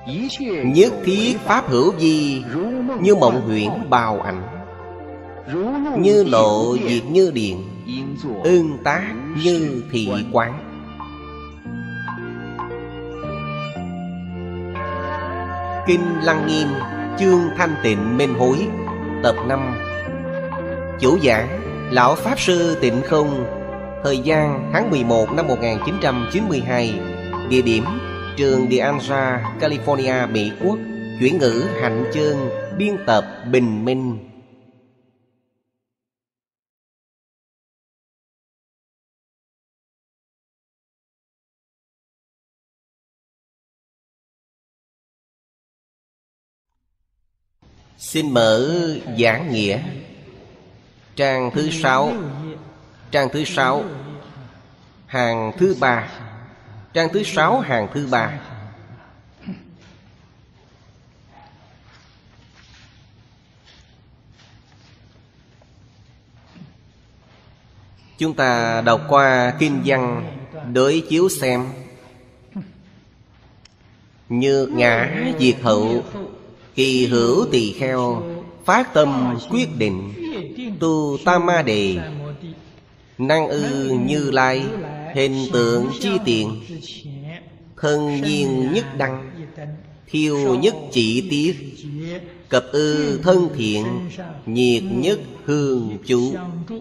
Nhất thiết pháp hữu vi, như mộng huyễn bào ảnh. Như lộ diệt như điện, ưng tác như thị quán. Kinh Lăng Nghiêm, chương Thanh Tịnh Minh Hối, tập 5. Chủ giảng Lão Pháp Sư Tịnh Không. Thời gian tháng 11 năm 1992. Địa điểm trường De Anza, California, Mỹ Quốc. Chuyển ngữ Hạnh Chương. Biên tập Bình Minh. Xin mở giảng nghĩa. Trang thứ 6. Trang thứ 6, hàng thứ 3. Trang thứ 6, hàng thứ 3. Chúng ta đọc qua kinh văn, đối chiếu xem. Nhược ngã diệt hậu, kỳ hữu tỳ kheo, phát tâm quyết định, tu tam ma đề, năng ư Như Lai, hình tượng chi tiện, thân nhiên nhất đăng, thiêu nhất chỉ tiết, cập ư thân thiện, nhiệt nhất hương chú.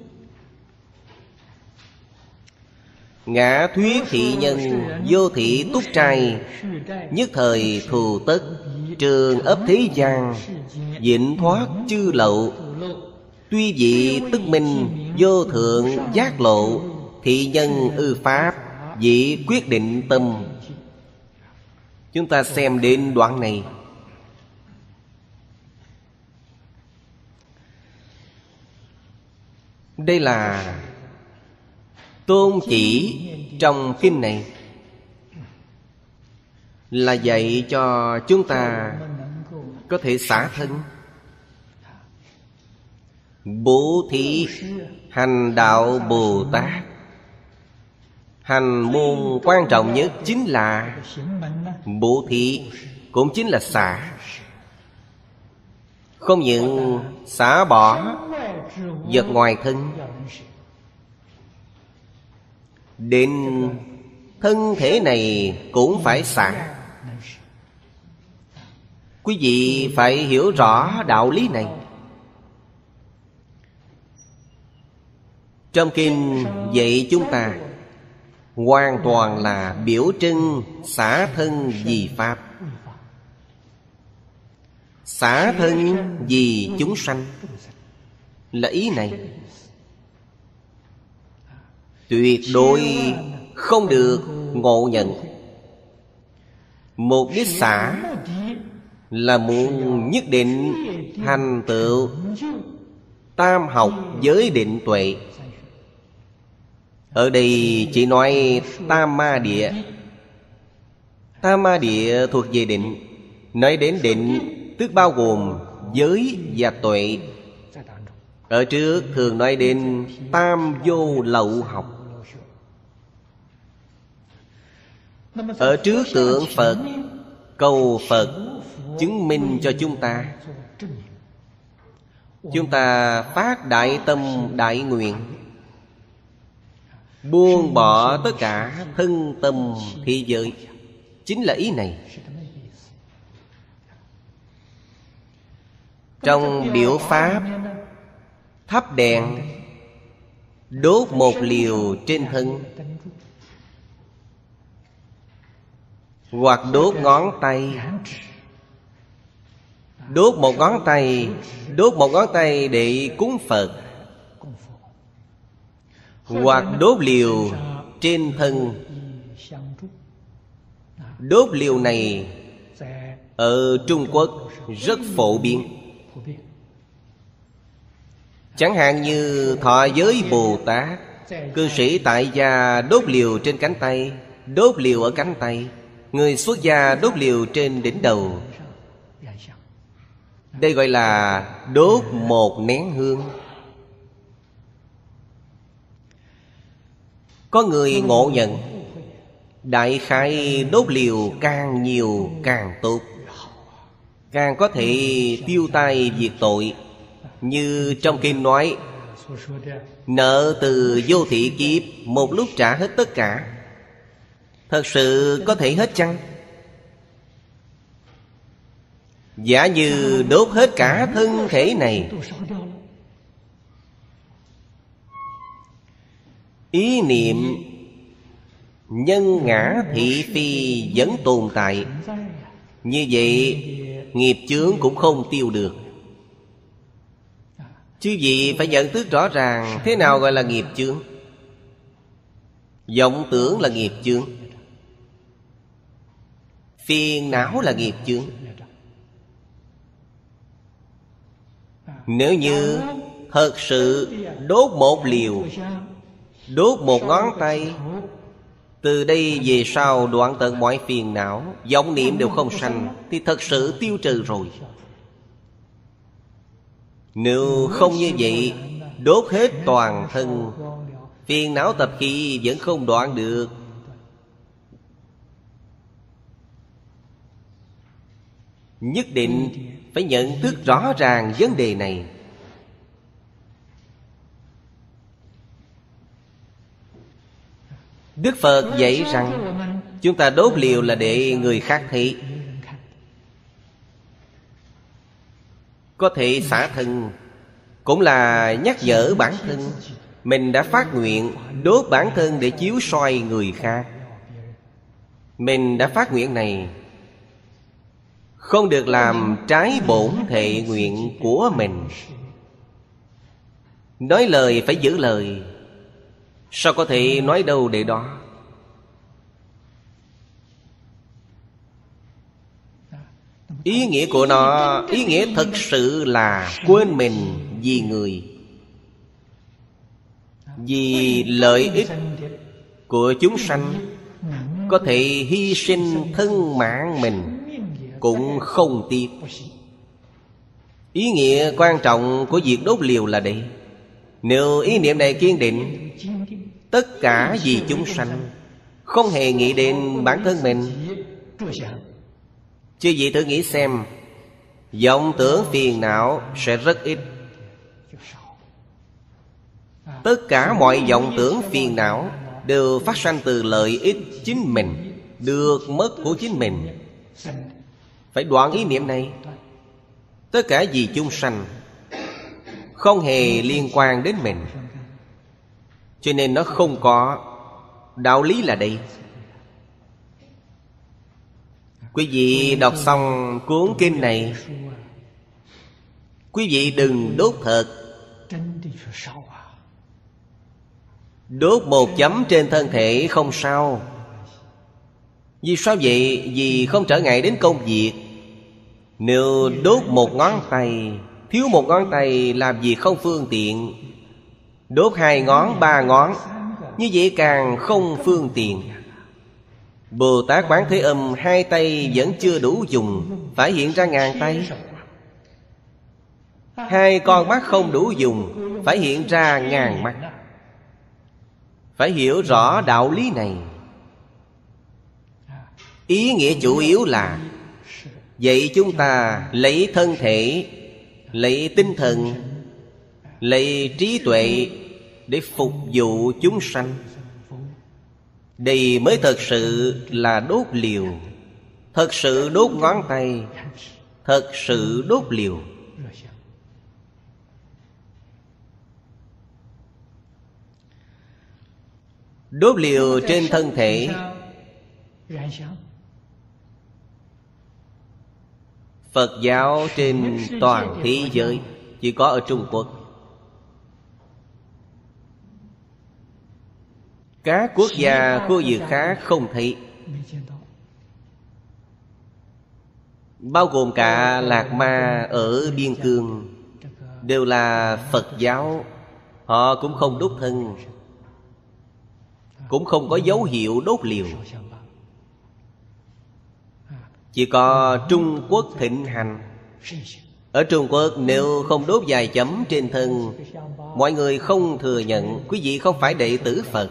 Ngã thuyết thị nhân, vô thị túc trai, nhất thời thù tất, trường ấp thế gian, vĩnh thoát chư lậu. Tuy vị tức minh, vô thượng giác lộ, thị nhân ư pháp, vị quyết định tâm. Chúng ta xem đến đoạn này. Đây là tôn chỉ trong kinh này, là dạy cho chúng ta có thể xả thân, bố thí, hành đạo Bồ Tát. Hành môn quan trọng nhất chính là bố thí, cũng chính là xả. Không những xả bỏ vật ngoài thân, đến thân thể này cũng phải xả. Quý vị phải hiểu rõ đạo lý này. Trong kinh dạy chúng ta hoàn toàn là biểu trưng xả thân vì Pháp, xả thân vì chúng sanh, là ý này. Tuyệt đối không được ngộ nhận. Mục đích xả là muốn nhất định thành tựu tam học giới định tuệ. Ở đây chỉ nói tam ma địa. Tam ma địa thuộc về định. Nói đến định tức bao gồm giới và tuệ. Ở trước thường nói đến tam vô lậu học. Ở trước tượng Phật, cầu Phật chứng minh cho chúng ta. Chúng ta phát đại tâm đại nguyện, buông bỏ tất cả thân tâm thế giới. Chính là ý này. Trong biểu pháp, thắp đèn, đốt một liều trên thân, hoặc đốt ngón tay. Đốt một ngón tay để cúng Phật, hoặc đốt liều trên thân. Đốt liều này ở Trung Quốc rất phổ biến. Chẳng hạn như thọ giới Bồ Tát, cư sĩ tại gia đốt liều trên cánh tay, đốt liều ở cánh tay. Người xuất gia đốt liều trên đỉnh đầu. Đây gọi là đốt một nén hương. Có người ngộ nhận, đại khái đốt liều càng nhiều càng tốt. càng có thể tiêu tai diệt tội. Như trong kinh nói, nợ từ vô thị kiếp một lúc trả hết tất cả. Thật sự có thể hết chăng? Giả như đốt hết cả thân thể này, ý niệm nhân ngã thị phi vẫn tồn tại. Như vậy nghiệp chướng cũng không tiêu được. Chứ gì phải nhận thức rõ ràng thế nào gọi là nghiệp chướng. Vọng tưởng là nghiệp chướng, phiền não là nghiệp chướng. Nếu như thật sự đốt một liều, đốt một ngón tay, từ đây về sau đoạn tận mọi phiền não, vọng niệm đều không sanh, thì thật sự tiêu trừ rồi. Nếu không như vậy, đốt hết toàn thân, phiền não tập khí vẫn không đoạn được. Nhất định phải nhận thức rõ ràng vấn đề này. Đức Phật dạy rằng chúng ta đốt liều là để người khác thấy. Có thể xả thân, cũng là nhắc nhở bản thân. Mình đã phát nguyện đốt bản thân để chiếu soi người khác. Mình đã phát nguyện này, không được làm trái bổn thệ nguyện của mình. Nói lời phải giữ lời, sao có thể nói đâu để đó. Ý nghĩa của nó, ý nghĩa thật sự là quên mình vì người, vì lợi ích của chúng sanh. Có thể hy sinh thân mạng mình cũng không tiếc. Ý nghĩa quan trọng của việc đốt liều là đây. Nếu ý niệm này kiên định, tất cả vì chúng sanh, không hề nghĩ đến bản thân mình. Chứ gì thử nghĩ xem, vọng tưởng phiền não sẽ rất ít. Tất cả mọi vọng tưởng phiền não đều phát sanh từ lợi ích chính mình, được mất của chính mình. Phải đoạn ý niệm này. Tất cả vì chúng sanh, không hề liên quan đến mình. Cho nên nó không có. Đạo lý là đây. Quý vị đọc xong cuốn kinh này, quý vị đừng đốt thật. Đốt một chấm trên thân thể không sao. Vì sao vậy? Vì không trở ngại đến công việc. Nếu đốt một ngón tay, thiếu một ngón tay làm gì không phương tiện. Đốt 2 ngón, 3 ngón, như vậy càng không phương tiện. Bồ Tát Quán Thế Âm 2 tay vẫn chưa đủ dùng, phải hiện ra 1000 tay. 2 con mắt không đủ dùng, phải hiện ra 1000 mắt. Phải hiểu rõ đạo lý này. Ý nghĩa chủ yếu là vậy chúng ta lấy thân thể, lấy tinh thần, lấy trí tuệ để phục vụ chúng sanh. Đây mới thật sự là đốt liều. Thật sự đốt ngón tay, thật sự đốt liều. Đốt liều trên thân thể. Phật giáo trên toàn thế giới chỉ có ở Trung Quốc. Các quốc gia khu vực khác không thấy. Bao gồm cả Lạc Ma ở Biên Cương, đều là Phật giáo. Họ cũng không đốt thân, cũng không có dấu hiệu đốt liều. Chỉ có Trung Quốc thịnh hành. Ở Trung Quốc nếu không đốt vài chấm trên thân, mọi người không thừa nhận quý vị không phải đệ tử Phật.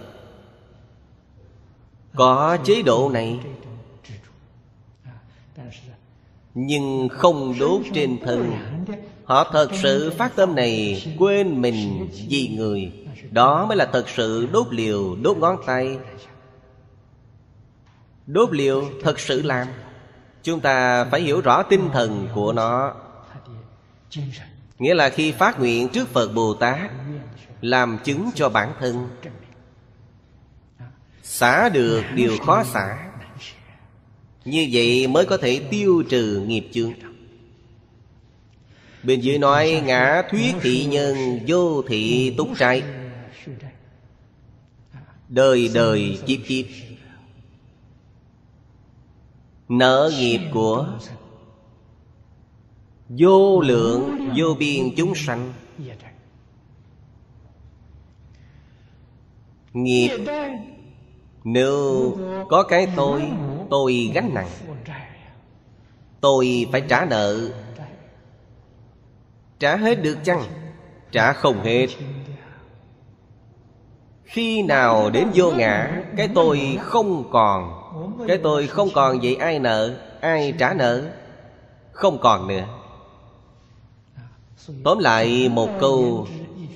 Có chế độ này. nhưng không đốt trên thân. Họ thật sự phát tâm này, quên mình vì người. Đó mới là thật sự đốt liều, đốt ngón tay. Đốt liều thật sự làm. Chúng ta phải hiểu rõ tinh thần của nó. Nghĩa là khi phát nguyện trước Phật Bồ Tát, làm chứng cho bản thân, xả được điều khó xả. Như vậy mới có thể tiêu trừ nghiệp chướng. Bên dưới nói ngã thuyết thị nhân, vô thị túc trai. Đời đời kiếp kiếp nợ nghiệp của vô lượng vô biên chúng sanh. Nghiệp nếu có cái tôi gánh nặng, tôi phải trả nợ. Trả hết được chăng? Trả không hết. Khi nào đến vô ngã, cái tôi không còn. Cái tôi không còn, vậy ai nợ? Ai trả nợ? Không còn nữa. Tóm lại một câu,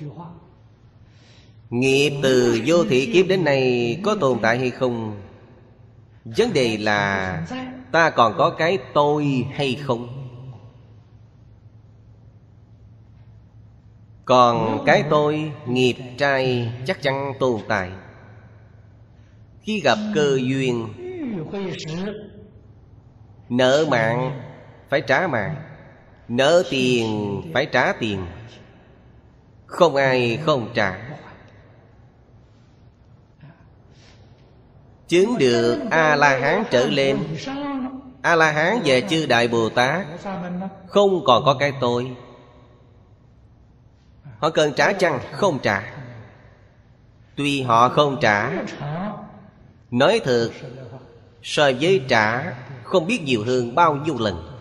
nghiệp từ vô thị kiếp đến nay có tồn tại hay không? Vấn đề là ta còn có cái tôi hay không? Còn cái tôi, nghiệp trai chắc chắn tồn tại. Khi gặp cơ duyên, nợ mạng phải trả mạng, nợ tiền phải trả tiền. Không ai không trả. Chứng được A-la-hán trở lên, A-la-hán và chư Đại Bồ Tát không còn có cái tôi. Họ cần trả chăng? Không trả. Tuy họ không trả, nói thật, so với trả không biết nhiều hơn bao nhiêu lần.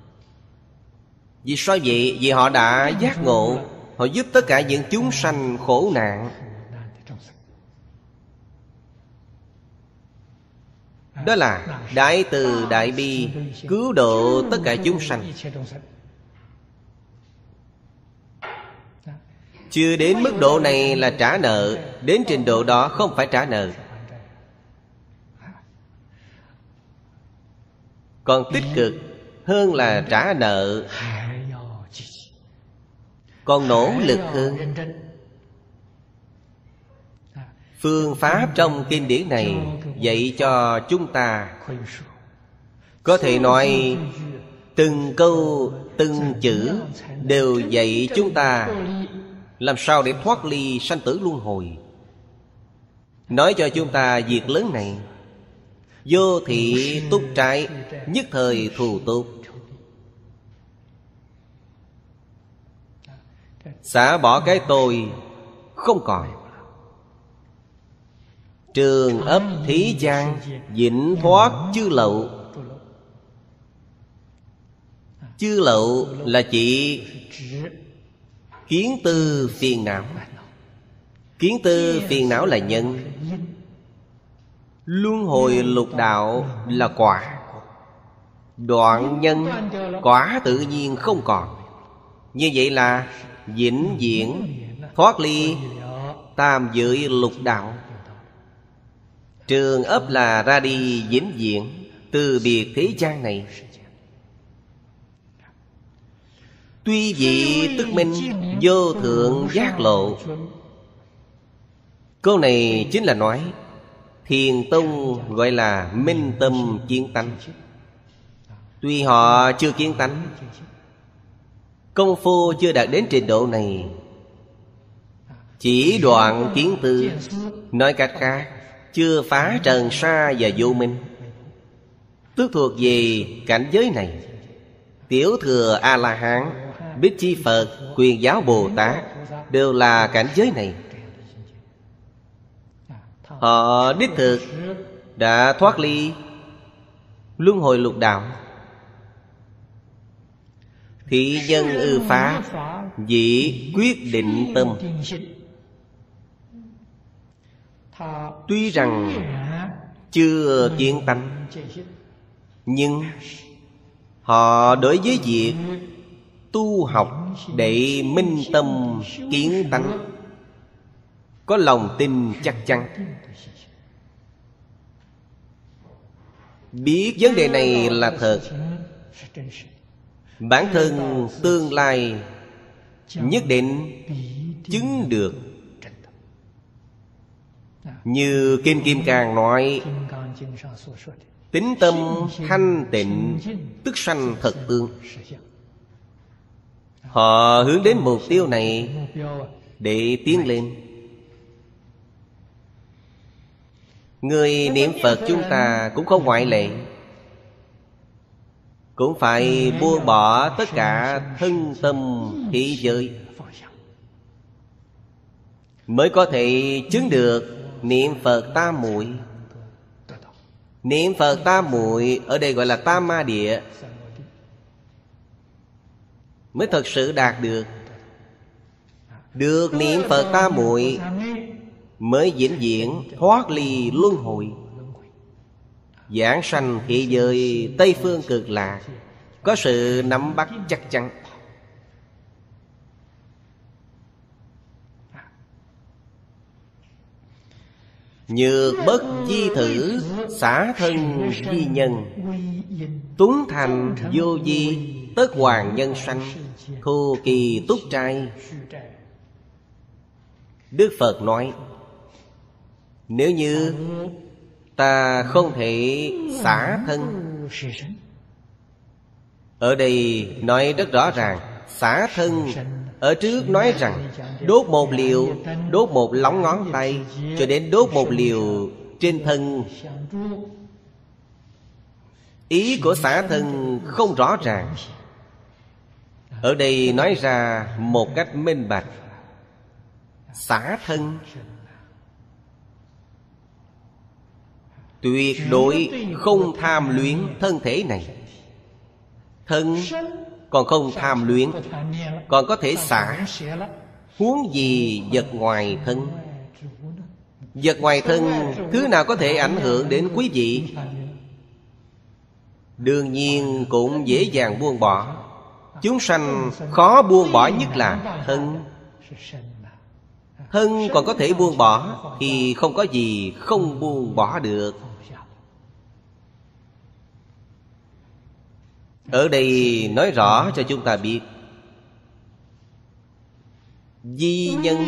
Vì sao vậy? Vì họ đã giác ngộ. Họ giúp tất cả những chúng sanh khổ nạn. Đó là đại từ đại bi, cứu độ tất cả chúng sanh. Chưa đến mức độ này là trả nợ. Đến trình độ đó không phải trả nợ. Còn tích cực hơn là trả nợ. Còn nỗ lực hơn. Phương pháp trong kinh điển này dạy cho chúng ta, có thể nói từng câu từng chữ đều dạy chúng ta làm sao để thoát ly sanh tử luân hồi. Nói cho chúng ta việc lớn này: vô thị túc trái, nhất thời thù tốt. Xả bỏ cái tôi không còn. Trường ấp thí gian, vĩnh thoát chư lậu. Chư lậu là chỉ kiến tư phiền não. Kiến tư phiền não là nhân. Luân hồi lục đạo là quả. Đoạn nhân, quả tự nhiên không còn. Như vậy là vĩnh viễn thoát ly tam giới lục đạo. Trường ấp là ra đi vĩnh viễn, từ biệt thế gian này. Tuy vị tức minh, vô thượng giác lộ. Câu này chính là nói Thiền Tông gọi là minh tâm kiến tánh. Tuy họ chưa kiến tánh, công phu chưa đạt đến trình độ này, chỉ đoạn kiến tư. Nói cách khác, chưa phá trần sa và vô minh, tức thuộc về cảnh giới này. Tiểu thừa A-la-hán, Bích Chi Phật, Quyền Giáo Bồ Tát đều là cảnh giới này. Họ đích thực đã thoát ly luân hồi lục đạo. Thị nhân ư pháp, vị quyết định tâm. Tuy rằng chưa kiến tánh, nhưng Họ đối với việc tu học để minh tâm kiến tánh có lòng tin chắc chắn, biết vấn đề này là thật, bản thân tương lai nhất định chứng được. Như Kinh Kim Cang nói, tín tâm thanh tịnh tức sanh thật tương. Họ hướng đến mục tiêu này để tiến lên. Người niệm Phật chúng ta cũng không ngoại lệ, cũng phải buông bỏ tất cả thân tâm thế giới, mới có thể chứng được niệm Phật tam muội. Niệm Phật tam muội ở đây gọi là tam ma địa, mới thật sự đạt được. Được niệm Phật tam muội mới vĩnh viễn thoát ly luân hồi, giảng sanh thế giới Tây Phương Cực Lạc, có sự nắm bắt chắc chắn. Nhược bất di thử, xả thân di nhân. Tuấn thành vô di, tất hoàng nhân sanh. Thu kỳ túc trai. Đức Phật nói, nếu như ta không thể xả thân, ở đây nói rất rõ ràng, xả thân. Ở trước nói rằng đốt một liều, đốt một lóng ngón tay, cho đến đốt một liều trên thân. Ý của xả thân không rõ ràng. Ở đây nói ra một cách minh bạch. Xả thân tuyệt đối không tham luyến thân thể này. Thân còn không tham luyến, còn có thể xả. Huống gì vật ngoài thân? Vật ngoài thân, thứ nào có thể ảnh hưởng đến quý vị? Đương nhiên cũng dễ dàng buông bỏ. Chúng sanh khó buông bỏ nhất là thân. Thân còn có thể buông bỏ, thì không có gì không buông bỏ được. Ở đây nói rõ cho chúng ta biết, di nhân.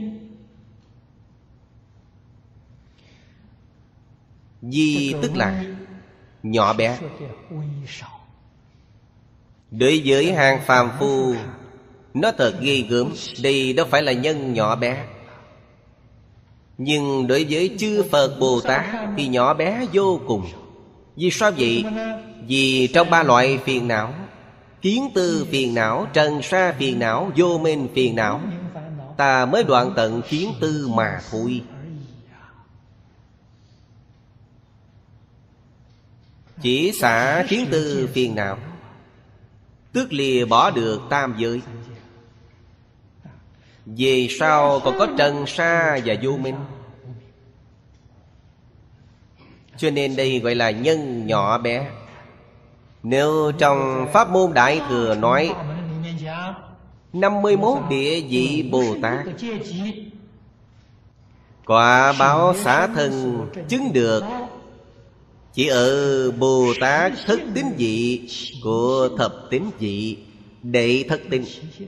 Di tức là nhỏ bé. Đối với hàng phàm phu, nó thật ghê gớm. Đây đâu phải là nhân nhỏ bé. Nhưng đối với chư Phật Bồ Tát thì nhỏ bé vô cùng. Vì sao vậy? Vì trong ba loại phiền não, kiến tư phiền não, trần sa phiền não, vô minh phiền não, ta mới đoạn tận kiến tư mà thôi. Chỉ xả kiến tư phiền não, tức lìa bỏ được tam giới. Về sau còn có trần sa và vô minh. Cho nên đây gọi là nhân nhỏ bé. Nếu trong Pháp môn Đại Thừa nói 51 địa vị Bồ Tát, quả báo xả thân chứng được chỉ ở Bồ Tát thất tín vị của thập tín vị đệ thất tín.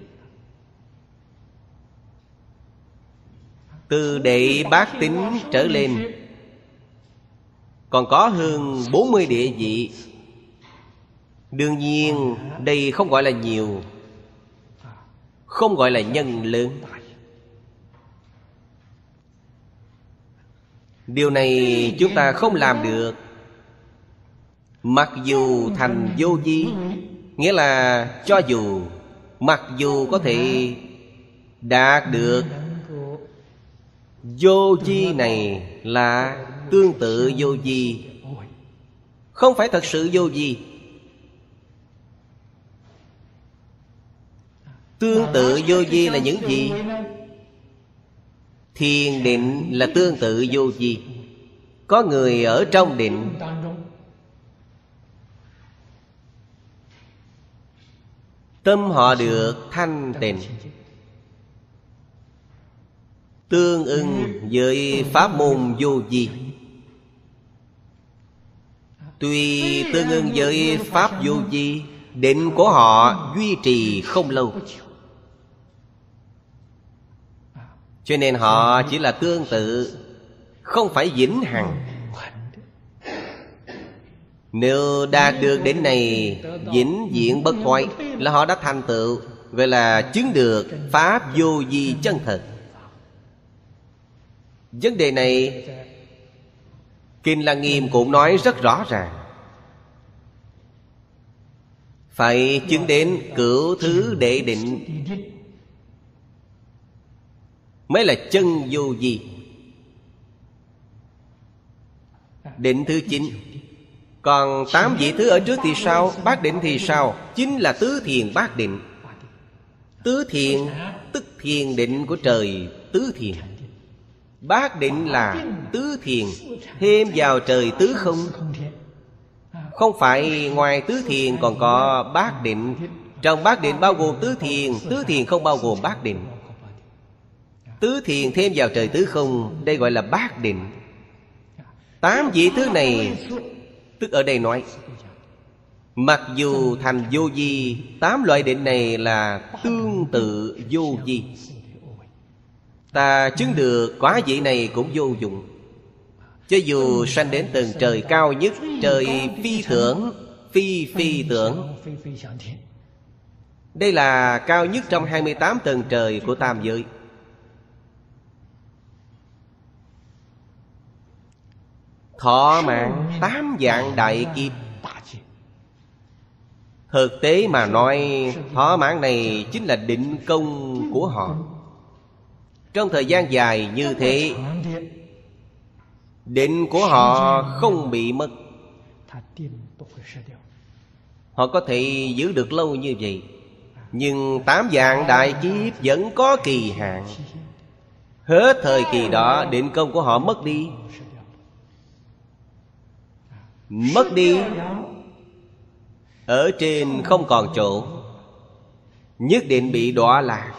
Từ đệ bát tín trở lên còn có hơn 40 địa vị. Đương nhiên đây không gọi là nhiều, không gọi là nhân lớn. Điều này chúng ta không làm được. Mặc dù thành vô vi, nghĩa là cho dù, mặc dù có thể đạt được vô vi này là tương tự vô vi, không phải thật sự vô vi. Tương tự vô vi là những gì? Thiền định là tương tự vô vi. Có người ở trong định tâm họ được thanh tịnh, tương ưng với pháp môn vô vi. Tuy tương ưng với pháp vô vi, định của họ duy trì không lâu, cho nên họ chỉ là tương tự, không phải vĩnh hằng. Nếu đạt được đến này vĩnh viễn bất thoái, là họ đã thành tựu, gọi là chứng được pháp vô vi chân thật. Vấn đề này Kinh Lăng Nghiêm cũng nói rất rõ ràng. Phải chứng đến cửu thứ đệ định mới là chân vô vi. Định thứ 9. Còn 8 vị thứ ở trước thì sao? Bát định thì sao? Chính là tứ thiền bát định. Tứ thiền tức thiền định của trời tứ thiền. Bát định là tứ thiền thêm vào trời tứ không. Không phải ngoài tứ thiền còn có bát định. Trong bát định bao gồm tứ thiền không bao gồm bát định. Tứ thiền thêm vào trời tứ không, đây gọi là bát định. 8 vị thứ này, tức ở đây nói, mặc dù thành vô vi, 8 loại định này là tương tự vô vi. Ta chứng được quả vị này cũng vô dụng. Cho dù sanh đến tầng trời cao nhất, trời phi tưởng, phi tưởng, đây là cao nhất trong 28 tầng trời của tam giới. Thọ mạng 8 vạn đại kiếp. Thực tế mà nói, thọ mạng này chính là định công của họ. Trong thời gian dài như thế, định của họ không bị mất. Họ có thể giữ được lâu như vậy. Nhưng 8 vạn đại kiếp vẫn có kỳ hạn. Hết thời kỳ đó, định công của họ mất đi. Mất đi, ở trên không còn chỗ, nhất định bị đọa lạc,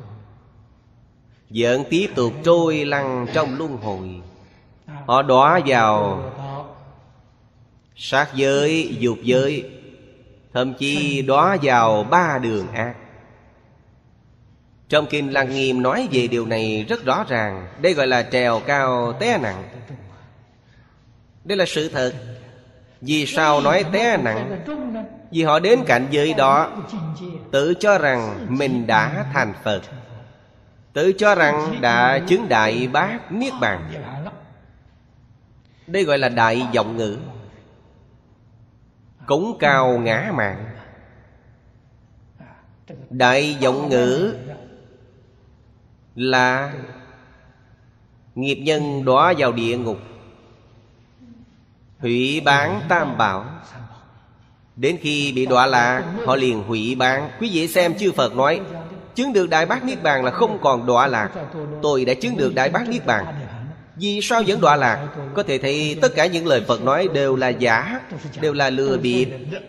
vẫn tiếp tục trôi lăn trong luân hồi. Họ đọa vào sát giới, dục giới, thậm chí đọa vào 3 đường ác. Trong Kinh Lăng Nghiêm nói về điều này rất rõ ràng. Đây gọi là trèo cao té nặng. Đây là sự thật. Vì sao nói té nặng? Vì họ đến cảnh giới đó, tự cho rằng mình đã thành Phật, tự cho rằng đã chứng Đại Bát Niết Bàn. Đây gọi là đại vọng ngữ, cống cao ngã mạn. Đại vọng ngữ là nghiệp nhân đọa vào địa ngục, hủy bán tam bảo. Đến khi bị đọa lạc, họ liền hủy bán. Quý vị xem chư Phật nói, chứng được Đại Bát Niết Bàn là không còn đọa lạc. Tôi đã chứng được Đại Bát Niết Bàn, vì sao vẫn đọa lạc? Có thể thấy tất cả những lời Phật nói đều là giả, đều là lừa bịp.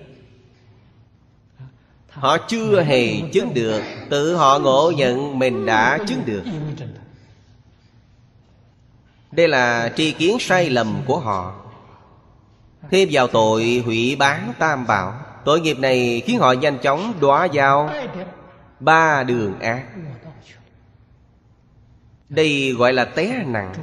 Họ chưa hề chứng được, tự họ ngộ nhận mình đã chứng được. Đây là tri kiến sai lầm của họ. Thêm vào tội hủy bán tam bảo, tội nghiệp này khiến họ nhanh chóng đọa vào 3 đường ác. Đây gọi là té nặng.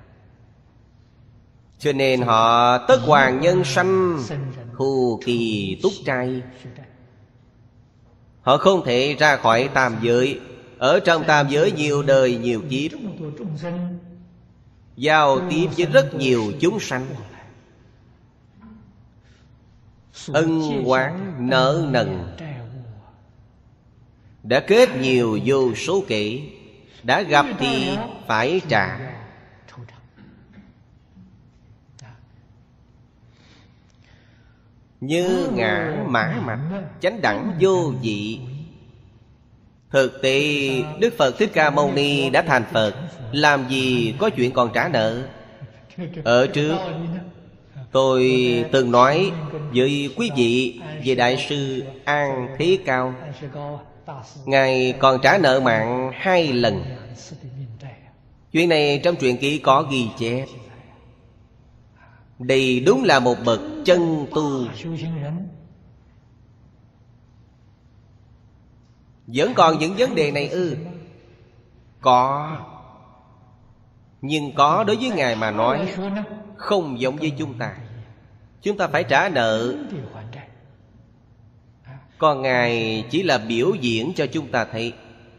Cho nên họ tất hoàng nhân sanh, khu kỳ túc trai. Họ không thể ra khỏi tam giới. Ở trong tam giới nhiều đời nhiều kiếp, giao tiếp với rất nhiều chúng sanh, ân oán nợ nần đã kết nhiều vô số kể. Đã gặp thì phải trả. Như ngã mã mạch, chánh đẳng vô vị. Thực tế Đức Phật Thích Ca Mâu Ni đã thành Phật, làm gì có chuyện còn trả nợ. Ở trước Tôi từng nói với quý vị về Đại sư An Thế Cao. Ngài còn trả nợ mạng 2 lần. Chuyện này trong truyện ký có ghi chép. Đây đúng là một bậc chân tu. Vẫn còn những vấn đề này ư? Có. Nhưng có đối với Ngài mà nói không giống với chúng ta. Chúng ta phải trả nợ. Còn Ngài chỉ là biểu diễn cho chúng ta thấy.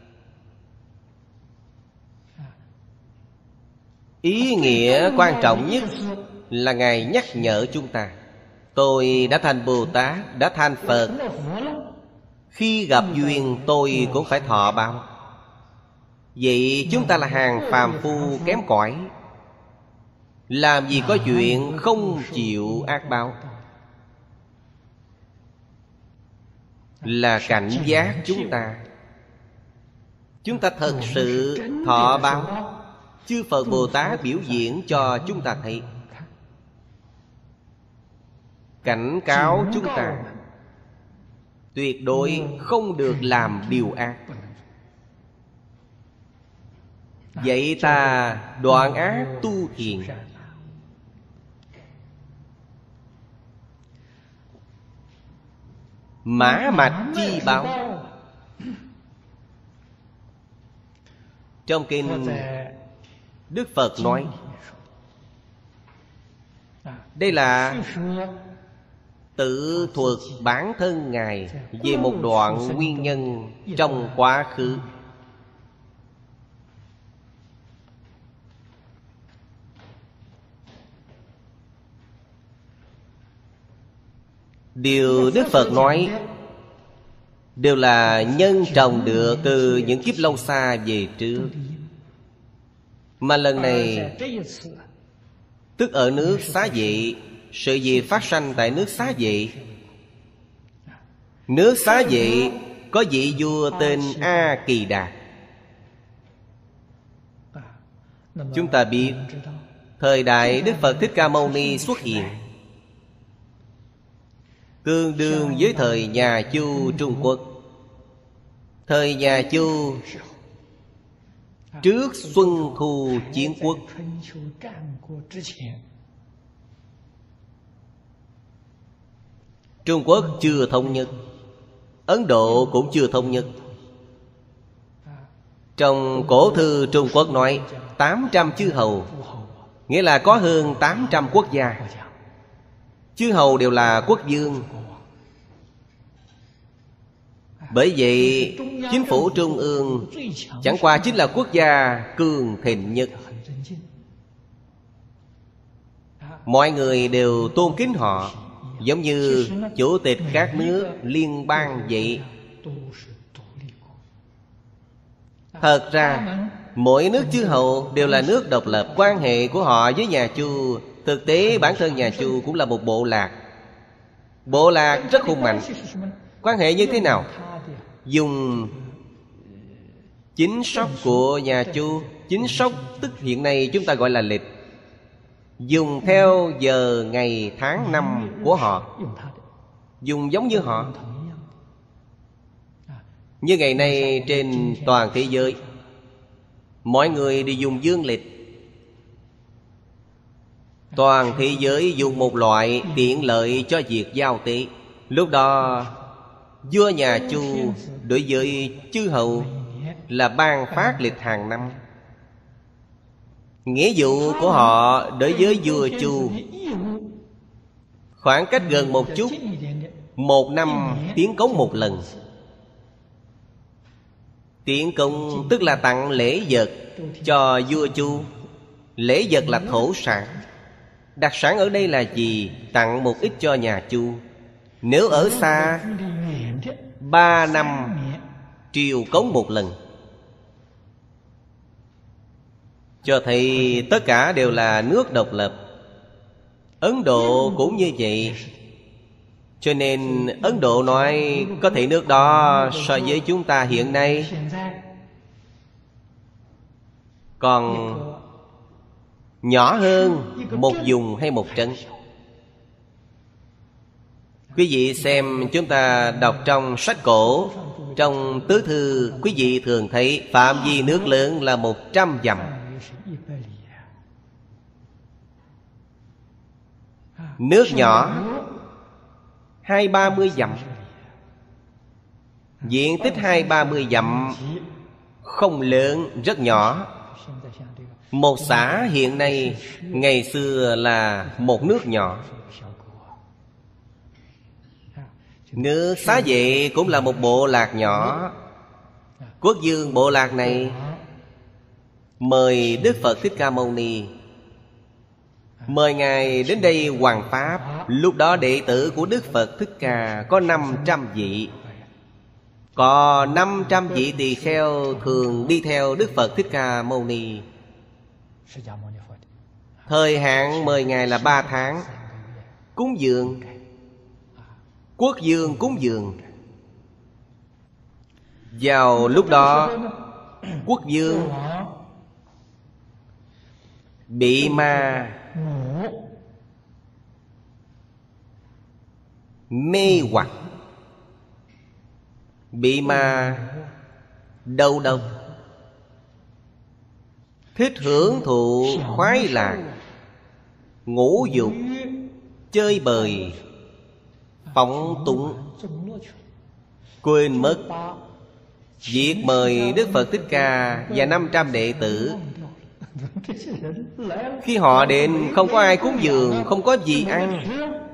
Ý nghĩa quan trọng nhất là Ngài nhắc nhở chúng ta. Tôi đã thành Bồ Tát, đã thành Phật. Khi gặp duyên tôi cũng phải thọ báo. Vậy chúng ta là hàng phàm phu kém cỏi, làm gì có chuyện không chịu ác báo. Là cảnh giác chúng ta. Chúng ta thật sự thọ báo. Chư Phật Bồ Tát biểu diễn cho chúng ta thấy, cảnh cáo chúng ta tuyệt đối không được làm điều ác. Vậy ta đoạn ác tu thiện. Mã mạch chi báo. Trong kinh Đức Phật nói, đây là tự thuật bản thân Ngài về một đoạn nguyên nhân trong quá khứ. Điều Đức Phật nói đều là nhân trồng được từ những kiếp lâu xa về trước. Mà lần này tức ở nước Xá Vệ. Sự việc phát sanh tại nước Xá Vệ. Nước Xá Vệ có vị vua tên A Kỳ Đạt. Chúng ta biết thời đại Đức Phật Thích Ca Mâu Ni xuất hiện, tương đương với thời nhà Chu Trung Quốc. Thời nhà Chu trước Xuân Thu Chiến Quốc. Trung Quốc chưa thống nhất, Ấn Độ cũng chưa thống nhất. Trong cổ thư Trung Quốc nói 800 chư hầu, nghĩa là có hơn 800 quốc gia. Chư hầu đều là quốc vương. Bởi vậy chính phủ trung ương chẳng qua chính là quốc gia cường thịnh nhất. Mọi người đều tôn kính họ, giống như chủ tịch các nước liên bang vậy. Thật ra mỗi nước chư hầu đều là nước độc lập. Quan hệ của họ với nhà Chu, thực tế bản thân nhà Chu cũng là một bộ lạc. Bộ lạc rất hùng mạnh. Quan hệ như thế nào? Dùng chính sóc của nhà Chu. Chính sóc tức hiện nay chúng ta gọi là lịch. Dùng theo giờ, ngày, tháng, năm của họ. Dùng giống như họ. Như ngày nay trên toàn thế giới, mọi người đều dùng dương lịch. Toàn thế giới dùng một loại tiện lợi cho việc giao tế. Lúc đó vua nhà Chu đối với chư hầu là ban phát lịch hàng năm. Nghĩa vụ của họ đối với vua Chu khoảng cách gần một chút, 1 năm tiến cống một lần. Tiến cống tức là tặng lễ vật cho vua Chu. Lễ vật là thổ sản. Đặc sản ở đây là gì? Tặng một ít cho nhà Chu. Nếu ở xa 3 năm triều cống một lần. Cho thấy tất cả đều là nước độc lập. Ấn Độ cũng như vậy. Cho nên Ấn Độ nói có thể nước đó so với chúng ta hiện nay còn nhỏ hơn một vùng hay một trấn. Quý vị xem chúng ta đọc trong sách cổ, trong tứ thư, quý vị thường thấy phạm vi nước lớn là 100 dặm. Nước nhỏ 20-30 dặm. Diện tích 20-30 dặm không lớn, rất nhỏ. Một xã hiện nay, ngày xưa là một nước nhỏ. Nước Xá Vệ cũng là một bộ lạc nhỏ. Quốc Dương bộ lạc này mời Đức Phật Thích Ca Mâu Ni, mời Ngài đến đây hoằng pháp. Lúc đó đệ tử của Đức Phật Thích Ca có 500 vị. Có 500 vị tỳ kheo thường đi theo Đức Phật Thích Ca Mâu Ni. Thời hạn mời Ngài là 3 tháng. Cúng dường, Quốc Dương cúng dường. Vào lúc đó, Quốc Dương bị ma mê hoặc, bị ma đầu độc, thích hưởng thụ khoái lạc, ngũ dục, chơi bời, phóng túng, quên mất việc mời Đức Phật Thích Ca và 500 đệ tử. Khi họ đến không có ai cúng dường, không có gì ăn.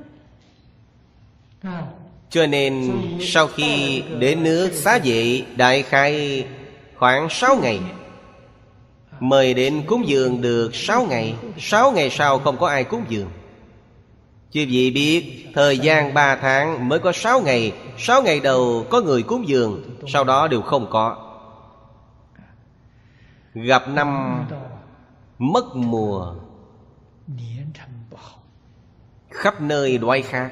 Cho nên sau khi đến nước Xá Vệ, đại khái khoảng 6 ngày, mời đến cúng dường được 6 ngày. 6 ngày sau không có ai cúng dường. Chứ vị biết thời gian 3 tháng mới có 6 ngày. 6 ngày đầu có người cúng dường, sau đó đều không có. Gặp năm mất mùa, khắp nơi đói khát,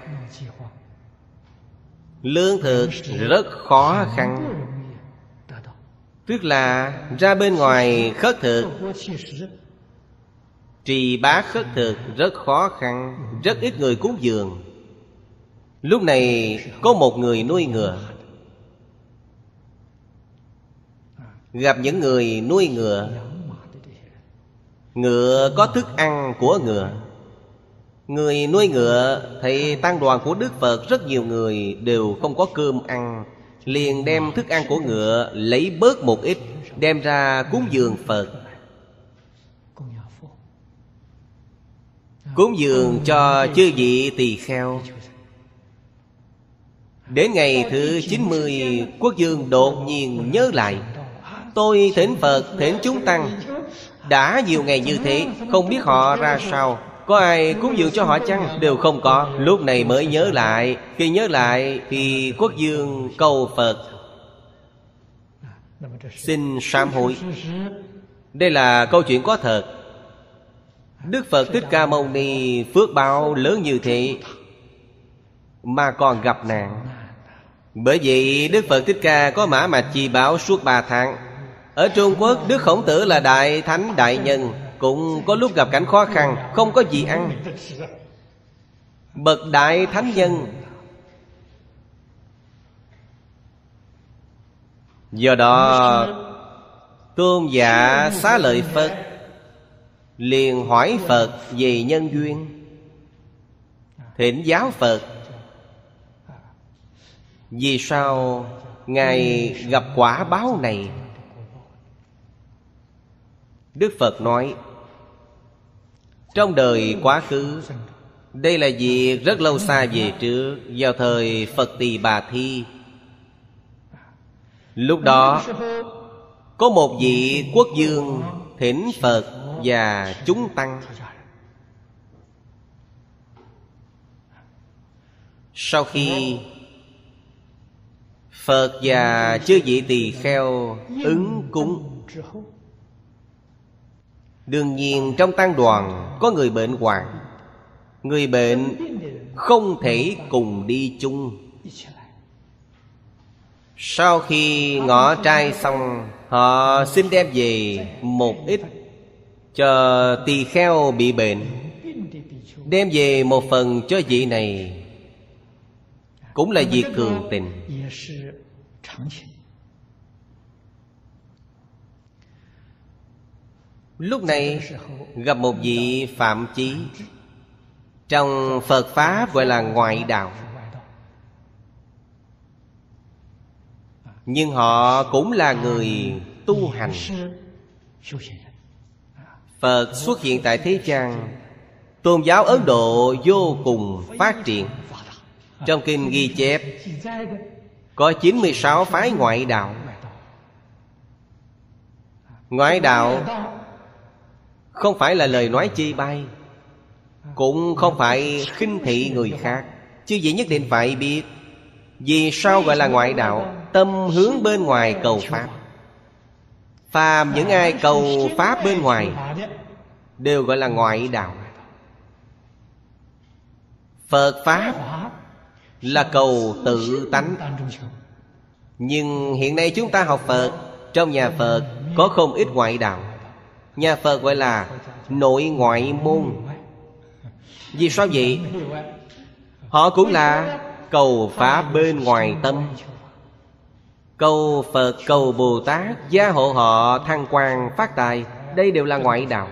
lương thực rất khó khăn. Tức là ra bên ngoài khất thực, trì bá khất thực rất khó khăn, rất ít người cúng dường. Lúc này có một người nuôi ngựa. Gặp những người nuôi ngựa, ngựa có thức ăn của ngựa. Người nuôi ngựa thấy tăng đoàn của Đức Phật rất nhiều người đều không có cơm ăn, liền đem thức ăn của ngựa lấy bớt một ít, đem ra cúng dường Phật, cúng dường cho chư vị tỳ kheo. Đến ngày thứ 90, Quốc Dương đột nhiên nhớ lại, tôi thỉnh Phật, thỉnh chúng tăng đã nhiều ngày như thế, không biết họ ra sao, có ai cúng dường cho họ chăng? Đều không có. Lúc này mới nhớ lại. Khi nhớ lại thì Quốc Dương cầu Phật xin sám hối. Đây là câu chuyện có thật. Đức Phật Thích Ca Mâu Ni phước báo lớn như thế mà còn gặp nạn. Bởi vậy Đức Phật Thích Ca có mã mạch chi bảo suốt 3 tháng. Ở Trung Quốc, Đức Khổng Tử là đại thánh đại nhân, cũng có lúc gặp cảnh khó khăn, không có gì ăn. Bậc đại thánh nhân. Do đó Tôn giả Xá Lợi Phất liền hỏi Phật về nhân duyên, thỉnh giáo Phật vì sao Ngài gặp quả báo này. Đức Phật nói, trong đời quá khứ, đây là việc rất lâu xa về trước, vào thời Phật Tỳ Bà Thi. Lúc đó có một vị quốc vương thỉnh Phật và chúng tăng. Sau khi Phật và chư vị tỳ kheo ứng cúng, đương nhiên trong tăng đoàn có người bệnh hoạn. Người bệnh không thể cùng đi chung. Sau khi ngọ trai xong, họ xin đem về một ít cho tỳ kheo bị bệnh. Đem về một phần cho vị này, cũng là việc thường tình. Lúc này gặp một vị phạm chí, trong Phật Pháp gọi là ngoại đạo, nhưng họ cũng là người tu hành. Phật xuất hiện tại thế gian, tôn giáo Ấn Độ vô cùng phát triển. Trong kinh ghi chép có 96 phái ngoại đạo. Ngoại đạo không phải là lời nói chê bai, cũng không phải khinh thị người khác. Chứ vậy nhất định phải biết vì sao gọi là ngoại đạo. Tâm hướng bên ngoài cầu Pháp. Phàm những ai cầu Pháp bên ngoài đều gọi là ngoại đạo. Phật Pháp là cầu tự tánh. Nhưng hiện nay chúng ta học Phật, trong nhà Phật có không ít ngoại đạo. Nhà Phật gọi là nội ngoại môn. Vì sao vậy? Họ cũng là cầu Pháp bên ngoài tâm. Cầu Phật, cầu Bồ Tát gia hộ họ thăng quan phát tài. Đây đều là ngoại đạo.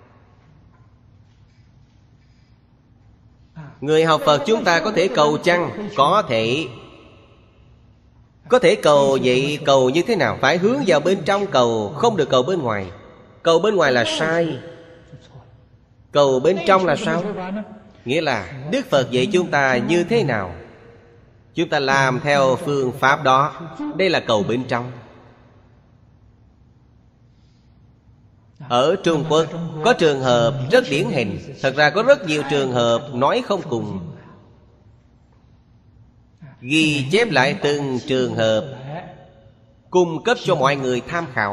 Người học Phật chúng ta có thể cầu chăng? Có thể. Có thể cầu vậy. Cầu như thế nào? Phải hướng vào bên trong cầu, không được cầu bên ngoài. Cầu bên ngoài là sai. Cầu bên trong là sao? Nghĩa là Đức Phật dạy chúng ta như thế nào, chúng ta làm theo phương pháp đó. Đây là cầu bên trong. Ở Trung Quốc có trường hợp rất điển hình. Thật ra có rất nhiều trường hợp nói không cùng. Ghi chép lại từng trường hợp, cung cấp cho mọi người tham khảo.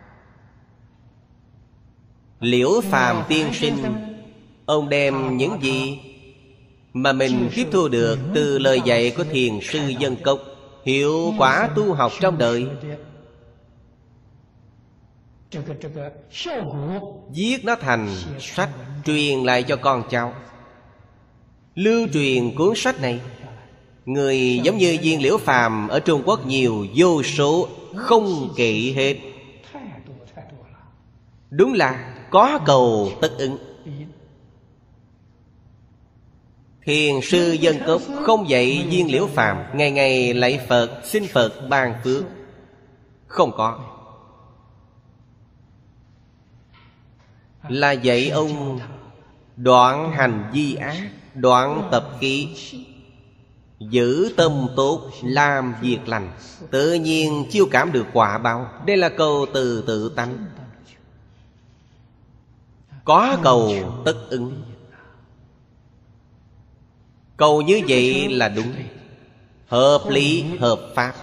Liễu Phàm tiên sinh, ông đem những gì mà mình tiếp thu được từ lời dạy của Thiền sư Dân Cốc, hiệu quả tu học trong đời, viết nó thành sách, truyền lại cho con cháu. Lưu truyền cuốn sách này. Người giống như viên Liễu Phàm ở Trung Quốc nhiều vô số, không kể hết. Đúng là có cầu tất ứng. Thiền sư Dân Cốc không dạy viên Liễu Phàm ngày ngày lạy Phật xin Phật ban phước. Không có. Là dạy ông đoạn hành vi ác, đoạn tập khí, giữ tâm tốt, làm việc lành, tự nhiên chiêu cảm được quả báo. Đây là cầu từ tự tánh. Có cầu tất ứng. Cầu như vậy là đúng, hợp lý, hợp pháp.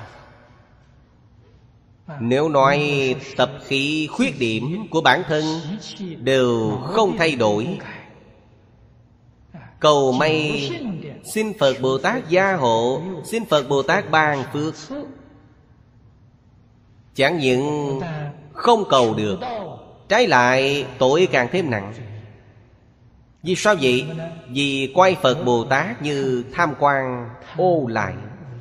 Nếu nói tập khí khuyết điểm của bản thân đều không thay đổi, cầu may xin Phật Bồ Tát gia hộ, xin Phật Bồ Tát ban phước, chẳng những không cầu được, trái lại tội càng thêm nặng. Vì sao vậy? Vì quay Phật Bồ Tát như tham quan ô lại.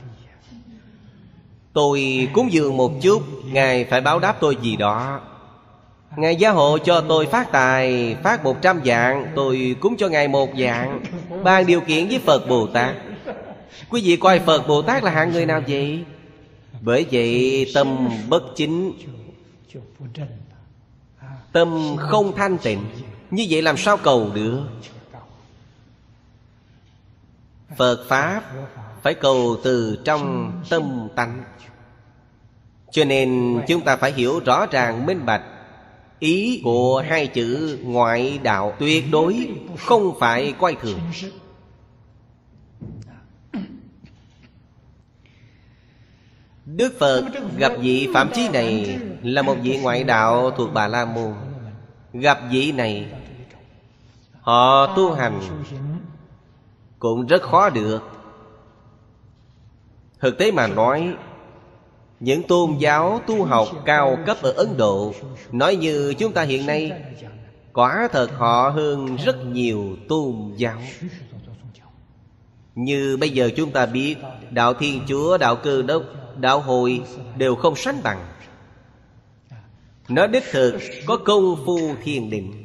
Tôi cúng dường một chút, Ngài phải báo đáp tôi gì đó. Ngài gia hộ cho tôi phát tài, phát 100 vạn, tôi cúng cho Ngài 1 vạn, ban điều kiện với Phật Bồ Tát. Quý vị coi Phật Bồ Tát là hạng người nào vậy? Bởi vậy tâm bất chính, tâm không thanh tịnh. Như vậy làm sao cầu được? Phật Pháp phải cầu từ trong tâm tánh. Cho nên chúng ta phải hiểu rõ ràng minh bạch ý của hai chữ ngoại đạo. Tuyệt đối không phải coi thường. Đức Phật gặp vị phạm chí này là một vị ngoại đạo thuộc Bà La Môn. Gặp vị này, họ tu hành cũng rất khó được. Thực tế mà nói, những tôn giáo tu học cao cấp ở Ấn Độ, nói như chúng ta hiện nay, quả thật họ hơn rất nhiều tôn giáo. Như bây giờ chúng ta biết, đạo Thiên Chúa, đạo Cơ Đốc, đạo Hội đều không sánh bằng. Nó đích thực có công phu thiền định.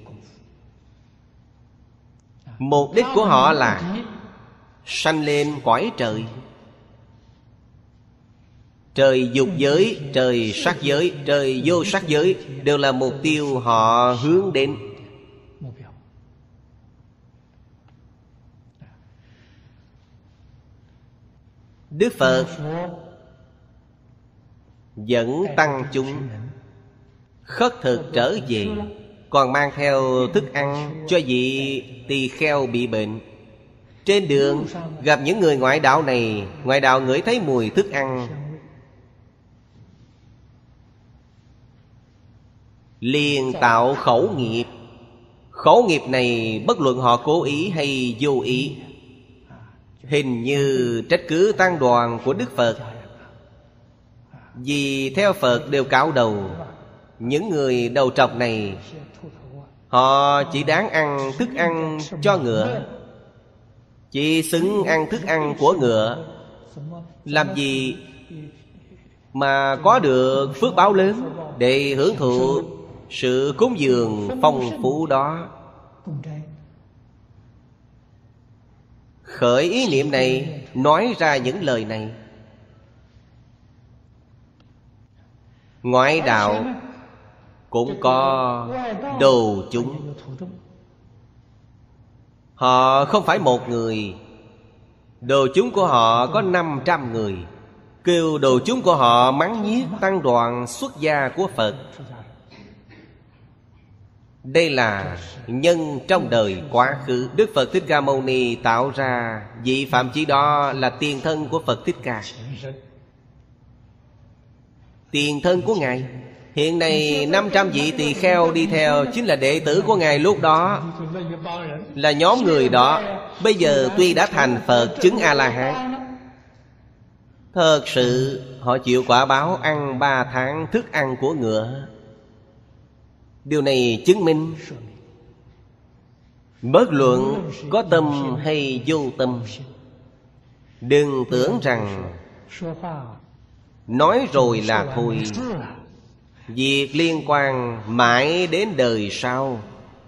Mục đích của họ là sanh lên cõi trời. Trời dục giới, trời sắc giới, trời vô sắc giới đều là mục tiêu họ hướng đến. Đức Phật dẫn tăng chúng khất thực trở về, còn mang theo thức ăn cho vị tỳ kheo bị bệnh. Trên đường gặp những người ngoại đạo này, ngoại đạo ngửi thấy mùi thức ăn liền tạo khẩu nghiệp. Khẩu nghiệp này bất luận họ cố ý hay vô ý, hình như trách cứ tăng đoàn của Đức Phật. Vì theo Phật đều cạo đầu. Những người đầu trọc này, họ chỉ đáng ăn thức ăn cho ngựa, chỉ xứng ăn thức ăn của ngựa. Làm gì mà có được phước báo lớn để hưởng thụ sự cúng dường phong phú đó? Khởi ý niệm này, nói ra những lời này. Ngoại đạo cũng có đồ chúng. Họ không phải một người. Đồ chúng của họ có 500 người. Kêu đồ chúng của họ mắng nhiếc tăng đoàn xuất gia của Phật. Đây là nhân trong đời quá khứ. Đức Phật Thích Ca Mâu Ni tạo ra vị Phạm Chí đó là tiền thân của Phật Thích Ca. Tiền thân của Ngài. Hiện nay 500 vị tỳ kheo đi theo chính là đệ tử của Ngài lúc đó, là nhóm người đó. Bây giờ tuy đã thành Phật chứng A-la-hán, thật sự họ chịu quả báo ăn 3 tháng thức ăn của ngựa. Điều này chứng minh bất luận có tâm hay vô tâm, đừng tưởng rằng nói rồi là thôi. Việc liên quan mãi đến đời sau.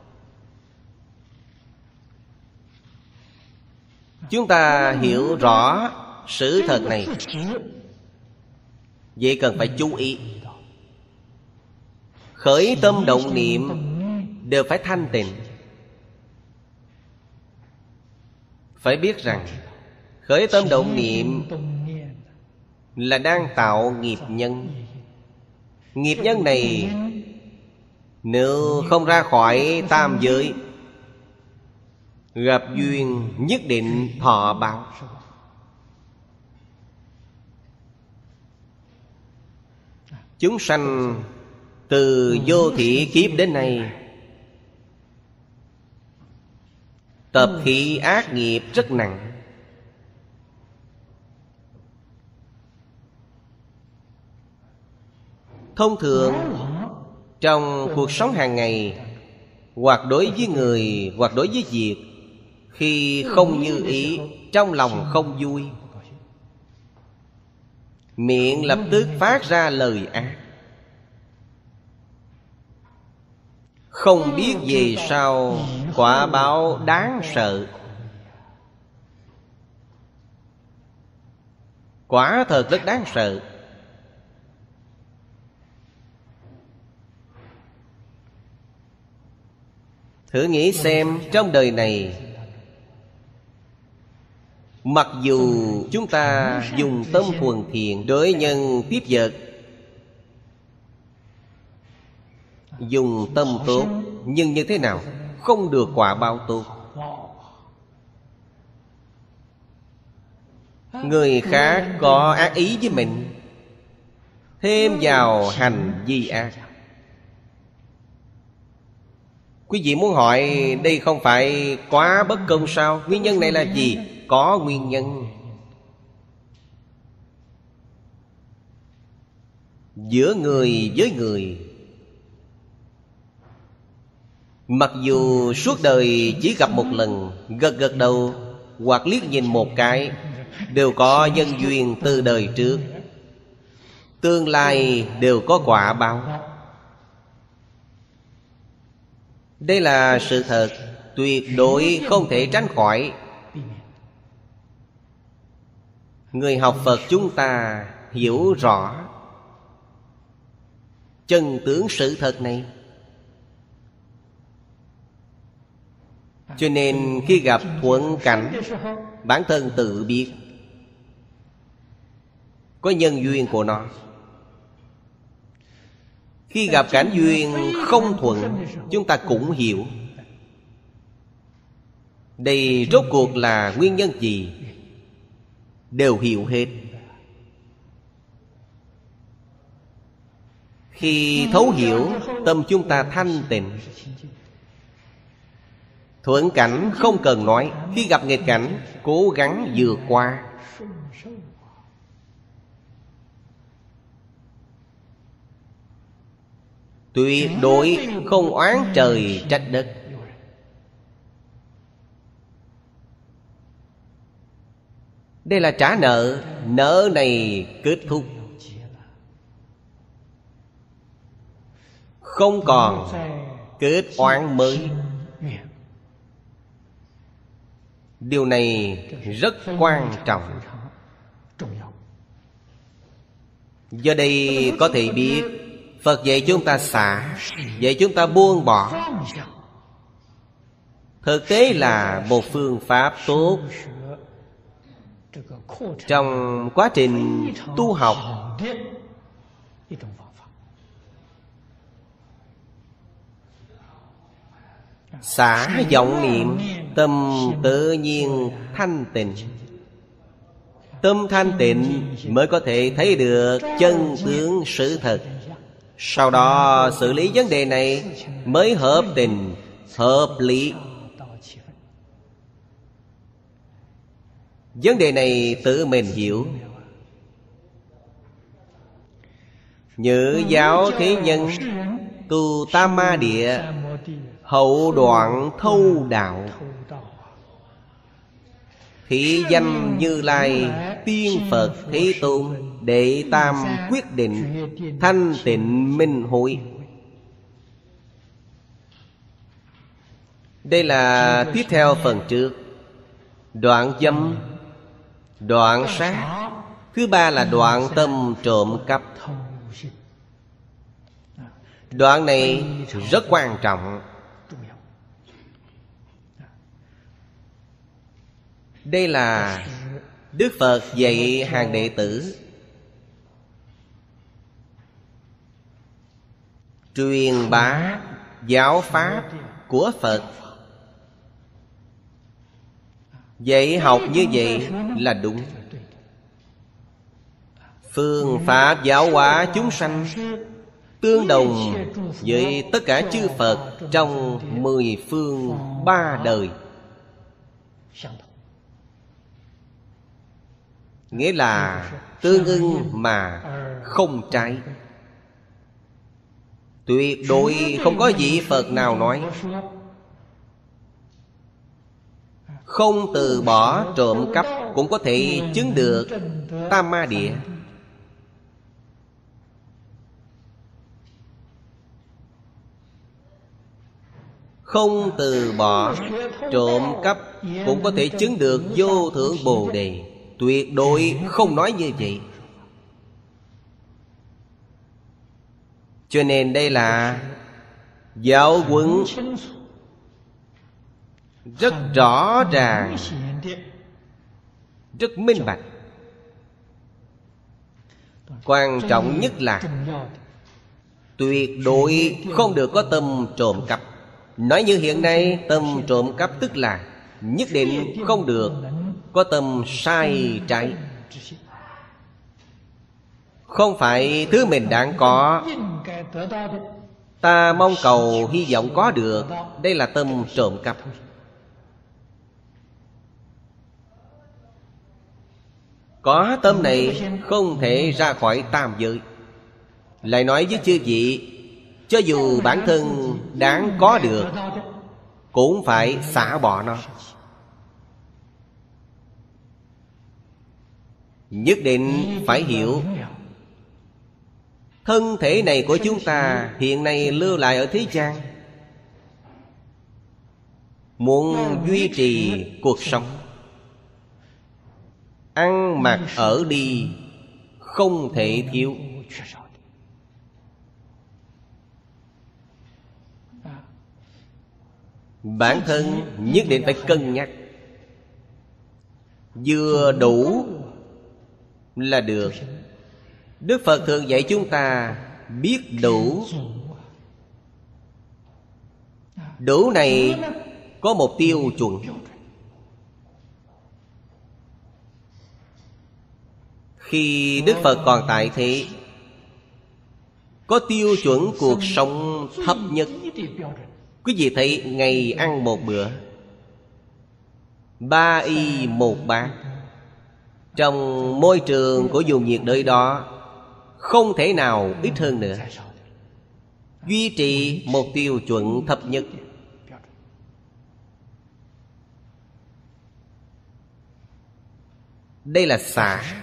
Chúng ta hiểu rõ sự thật này, vậy cần phải chú ý. Khởi tâm động niệm đều phải thanh tịnh. Phải biết rằng khởi tâm động niệm là đang tạo nghiệp nhân. Nghiệp nhân này nếu không ra khỏi tam giới, gặp duyên nhất định thọ báo. Chúng sanh từ vô thị kiếp đến nay tập khí ác nghiệp rất nặng. Thông thường trong cuộc sống hàng ngày, hoặc đối với người, hoặc đối với việc, khi không như ý, trong lòng không vui, miệng lập tức phát ra lời ác. Không biết về sau quả báo đáng sợ. Quả thật rất đáng sợ. Thử nghĩ xem, trong đời này, mặc dù chúng ta dùng tâm thuần thiện đối nhân tiếp vật, dùng tâm tốt, nhưng như thế nào? Không được quả báo tốt. Người khác có ác ý với mình, thêm vào hành vi ác. Quý vị muốn hỏi đây không phải quá bất công sao? Nguyên nhân này là gì? Có nguyên nhân. Giữa người với người, mặc dù suốt đời chỉ gặp một lần, gật gật đầu, hoặc liếc nhìn một cái đều có nhân duyên từ đời trước, tương lai đều có quả báo. Đây là sự thật tuyệt đối không thể tránh khỏi. Người học Phật chúng ta hiểu rõ chân tướng sự thật này. Cho nên khi gặp thuận cảnh, bản thân tự biết có nhân duyên của nó. Khi gặp cảnh duyên không thuận, chúng ta cũng hiểu đây rốt cuộc là nguyên nhân gì, đều hiểu hết. Khi thấu hiểu, tâm chúng ta thanh tịnh. Thuận cảnh không cần nói, khi gặp nghịch cảnh cố gắng vượt qua. Tuyệt đối không oán trời trách đất. Đây là trả nợ, nợ này kết thúc, không còn kết oán mới. Điều này rất quan trọng. Do đây có thể biết Phật dạy chúng ta xả, dạy chúng ta buông bỏ. Thực tế là một phương pháp tốt trong quá trình tu học. Xả vọng niệm, tâm tự nhiên thanh tịnh. Tâm thanh tịnh mới có thể thấy được chân tướng sự thật. Sau đó xử lý vấn đề này mới hợp tình, hợp lý. Vấn đề này tự mình hiểu. Nhữ giáo thế nhân, tu tam ma địa, hậu đoạn thâu đạo. Thị danh Như Lai, tiên Phật Thế Tôn, đệ tam quyết định, thanh tịnh minh hội. Đây là tiếp theo phần trước. Đoạn dâm, đoạn sát. Thứ ba là đoạn tâm trộm cắp. Đoạn này rất quan trọng. Đây là Đức Phật dạy hàng đệ tử truyền bá giáo pháp của Phật. Dạy học như vậy là đúng. Phương pháp giáo hóa chúng sanh tương đồng với tất cả chư Phật trong 10 phương 3 đời. Nghĩa là tương ưng mà không trái. Tuyệt đối không có vị Phật nào nói không từ bỏ trộm cắp cũng có thể chứng được tam ma địa. Không từ bỏ trộm cắp cũng có thể chứng được vô thượng Bồ Đề. Tuyệt đối không nói như vậy. Cho nên đây là giáo huấn rất rõ ràng, rất minh bạch. Quan trọng nhất là tuyệt đối không được có tâm trộm cắp. Nói như hiện nay, tâm trộm cắp tức là nhất định không được có tâm sai trái. Không phải thứ mình đáng có, ta mong cầu hy vọng có được. Đây là tâm trộm cắp. Có tâm này không thể ra khỏi tam giới. Lại nói với chư vị, cho dù bản thân đáng có được cũng phải xả bỏ nó. nhất định phải hiểu thân thể này của chúng ta hiện nay lưu lại ở thế gian, muốn duy trì cuộc sống, ăn mặc ở đi không thể thiếu. Bản thân nhất định phải cân nhắc, vừa đủ là được. Đức Phật thường dạy chúng ta biết đủ. Đủ này có một tiêu chuẩn. Khi Đức Phật còn tại thế, có tiêu chuẩn cuộc sống thấp nhất. Quý vị thấy ngày ăn một bữa, 3 y 1 bát. Trong môi trường của vùng nhiệt đới đó, không thể nào ít hơn nữa. Duy trì một tiêu chuẩn thấp nhất. Đây là xả.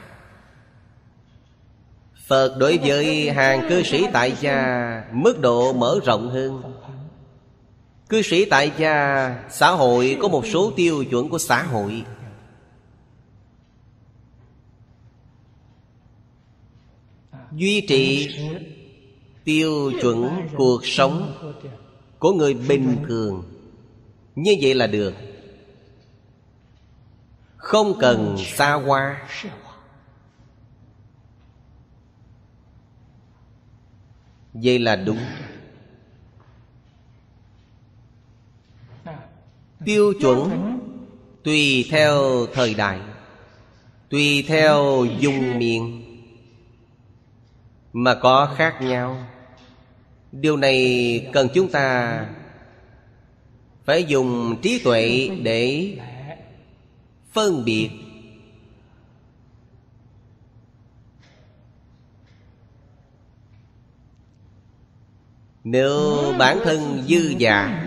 Phật đối với hàng cư sĩ tại gia mức độ mở rộng hơn. Cư sĩ tại gia, xã hội có một số tiêu chuẩn của xã hội. Duy trì tiêu chuẩn cuộc sống của người bình thường, như vậy là được. Không cần xa hoa. Vậy là đúng. Tiêu chuẩn tùy theo thời đại, tùy theo vùng miền mà có khác nhau. Điều này cần chúng ta phải dùng trí tuệ để phân biệt. Nếu bản thân dư dả,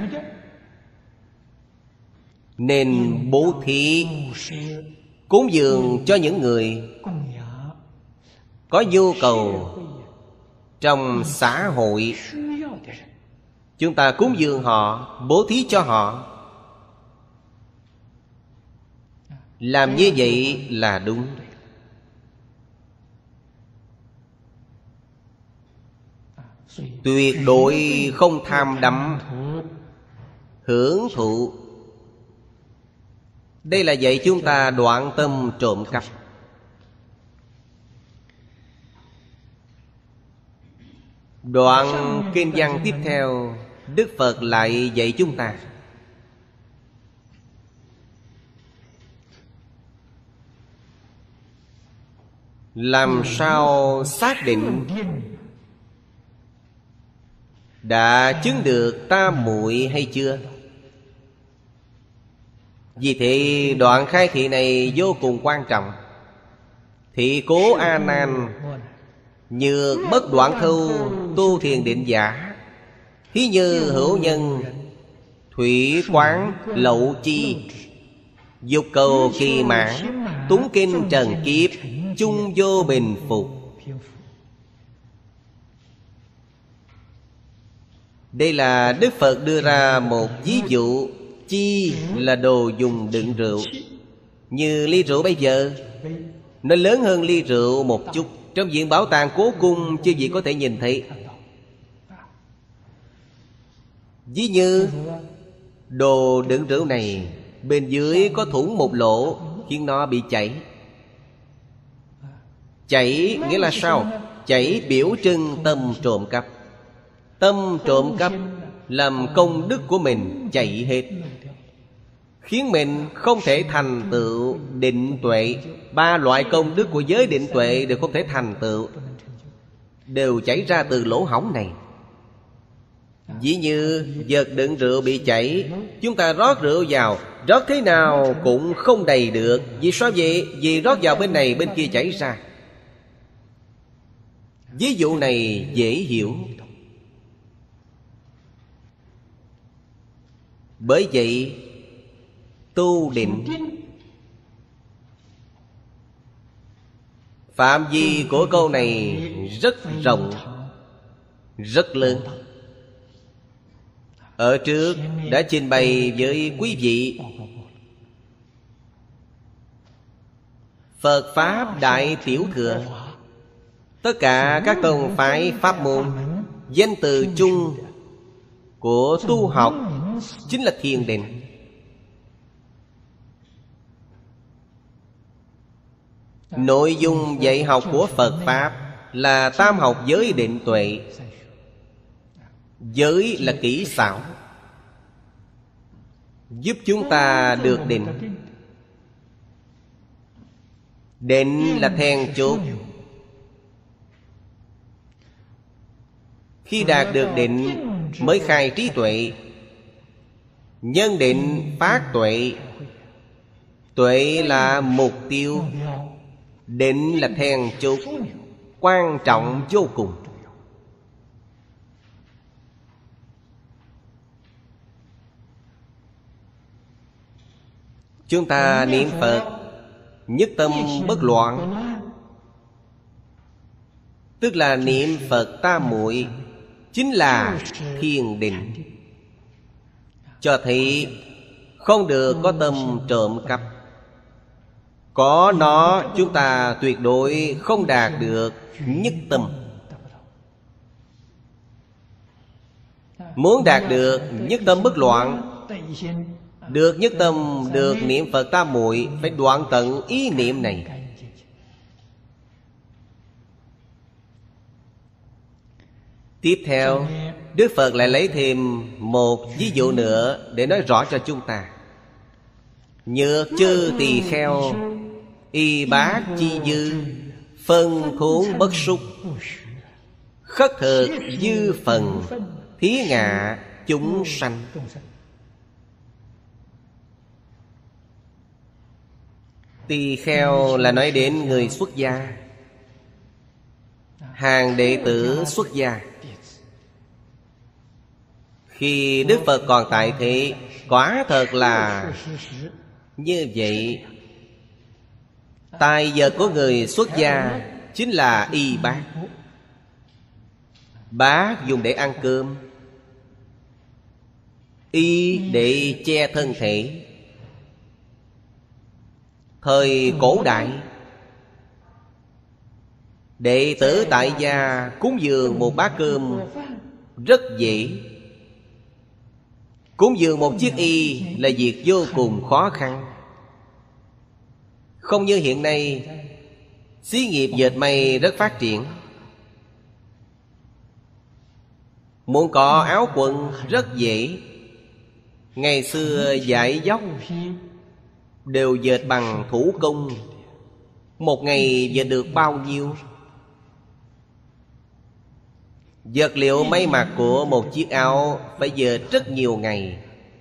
nên bố thí cúng dường cho những người có nhu cầu trong xã hội. Chúng ta cúng dường họ, bố thí cho họ. Làm như vậy là đúng. Tuyệt đối không tham đắm hưởng thụ. Đây là dạy chúng ta đoạn tâm trộm cắp. Đoạn kinh văn tiếp theo, Đức Phật lại dạy chúng ta làm sao xác định đã chứng được tam muội hay chưa. Vì thế đoạn khai thị này vô cùng quan trọng. Thị cố A Nan như bất đoạn thu tu thiền định giả, thí như hữu nhân thủy quán lậu chi, dục cầu kỳ mãn túng kinh trần kiếp, chung vô bình phục. Đây là Đức Phật đưa ra một ví dụ. Chi là đồ dùng đựng rượu. Như ly rượu bây giờ, nó lớn hơn ly rượu một chút. Trong viện bảo tàng Cố Cung, chư vị có thể nhìn thấy. Ví như đồ đựng rượu này, bên dưới có thủng một lỗ, khiến nó bị chảy. Chảy nghĩa là sao? Chảy biểu trưng tâm trộm cắp. Tâm trộm cắp làm công đức của mình chạy hết, khiến mình không thể thành tựu định tuệ. 3 loại công đức của giới định tuệ đều không thể thành tựu, đều chảy ra từ lỗ hổng này. Ví như vật đựng rượu bị chảy, chúng ta rót rượu vào, rót thế nào cũng không đầy được. Vì sao vậy? Vì rót vào bên này, bên kia chảy ra. Ví dụ này dễ hiểu. Bởi vậy Phạm vi của câu này rất rộng, rất lớn. Ở trước đã trình bày với quý vị Phật Pháp Đại Tiểu Thừa. Tất cả các tông phái pháp môn, danh từ chung của tu học chính là thiền định. Nội dung dạy học của Phật Pháp là tam học giới định tuệ. Giới là kỹ xảo, giúp chúng ta được định. Định là then chốt. Khi đạt được định mới khai trí tuệ. Nhân định phát tuệ. Tuệ là mục tiêu, định là then chốt, quan trọng vô cùng. Chúng ta niệm Phật nhất tâm bất loạn, tức là niệm Phật tam muội, chính là thiền định. Cho thấy không được có tâm trộm cắp. Có nó chúng ta tuyệt đối không đạt được nhất tâm. Muốn đạt được nhất tâm bất loạn, được nhất tâm, được niệm Phật tam muội, phải đoạn tận ý niệm này. Tiếp theo, Đức Phật lại lấy thêm một ví dụ nữa để nói rõ cho chúng ta. Nhược chư tỳ kheo, y bát chi dư, phân thốn bất xúc, khất thực dư phần, thí ngạ chúng sanh. Tỳ kheo là nói đến người xuất gia, hàng đệ tử xuất gia. Khi Đức Phật còn tại thế, quả thật là như vậy. Tài vật của người xuất gia chính là y bát. Bát dùng để ăn cơm, y để che thân thể. Thời cổ đại, đệ tử tại gia cúng dường một bát cơm rất dễ. Cúng dường một chiếc y là việc vô cùng khó khăn. Không như hiện nay, xí nghiệp dệt may rất phát triển. Muốn có áo quần rất dễ. Ngày xưa vải dóc đều dệt bằng thủ công. Một ngày dệt được bao nhiêu? Vật liệu may mặc của một chiếc áo phải dệt rất nhiều ngày.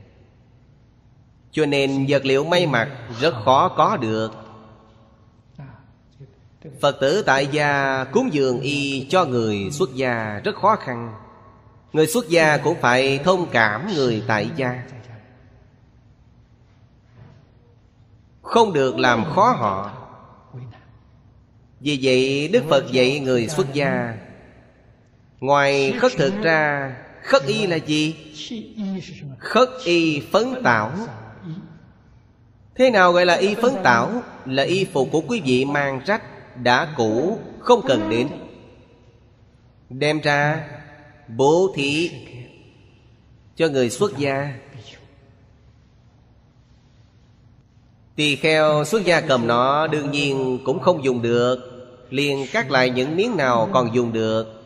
Cho nên vật liệu may mặc rất khó có được. Phật tử tại gia cúng dường y cho người xuất gia rất khó khăn. Người xuất gia cũng phải thông cảm người tại gia, không được làm khó họ. Vì vậy Đức Phật dạy người xuất gia, ngoài khất thực ra, khất y là gì? Khất y phấn tảo. Thế nào gọi là y phấn tảo? Là y phục của quý vị mang rách, đã cũ, không cần đến, đem ra bố thí cho người xuất gia. Tỳ kheo xuất gia cầm nó đương nhiên cũng không dùng được, liền cắt lại những miếng nào còn dùng được,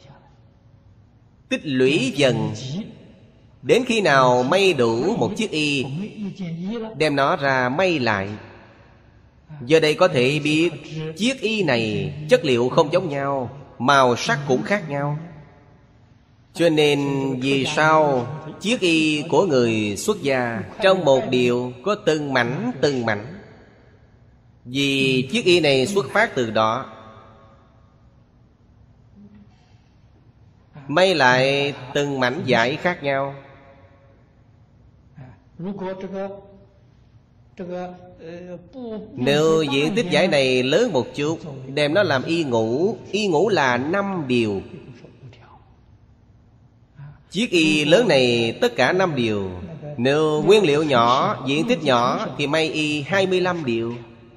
tích lũy dần. Đến khi nào may đủ một chiếc y, đem nó ra may lại. Giờ đây có thể biết chiếc y này chất liệu không giống nhau, màu sắc cũng khác nhau. Cho nên vì sao chiếc y của người xuất gia trong một điều có từng mảnh từng mảnh? Vì chiếc y này xuất phát từ đó, may lại từng mảnh vải khác nhau. Nếu diện tích vải này lớn một chút, đem nó làm y ngũ. Y ngũ là 5 điều. Chiếc y lớn này tất cả 5 điều. Nếu nguyên liệu nhỏ, diện tích nhỏ thì may y 25 điều.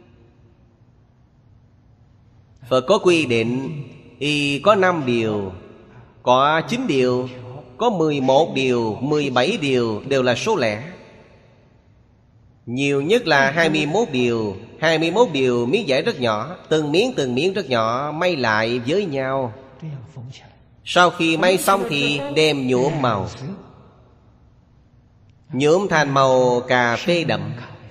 Phật có quy định y có 5 điều, có 9 điều, có 11 điều, 17 điều đều là số lẻ. Nhiều nhất là 21 điều. 21 điều miếng vải rất nhỏ, từng miếng rất nhỏ may lại với nhau. Sau khi may xong thì đem nhuộm màu, nhuộm thành màu cà phê đậm.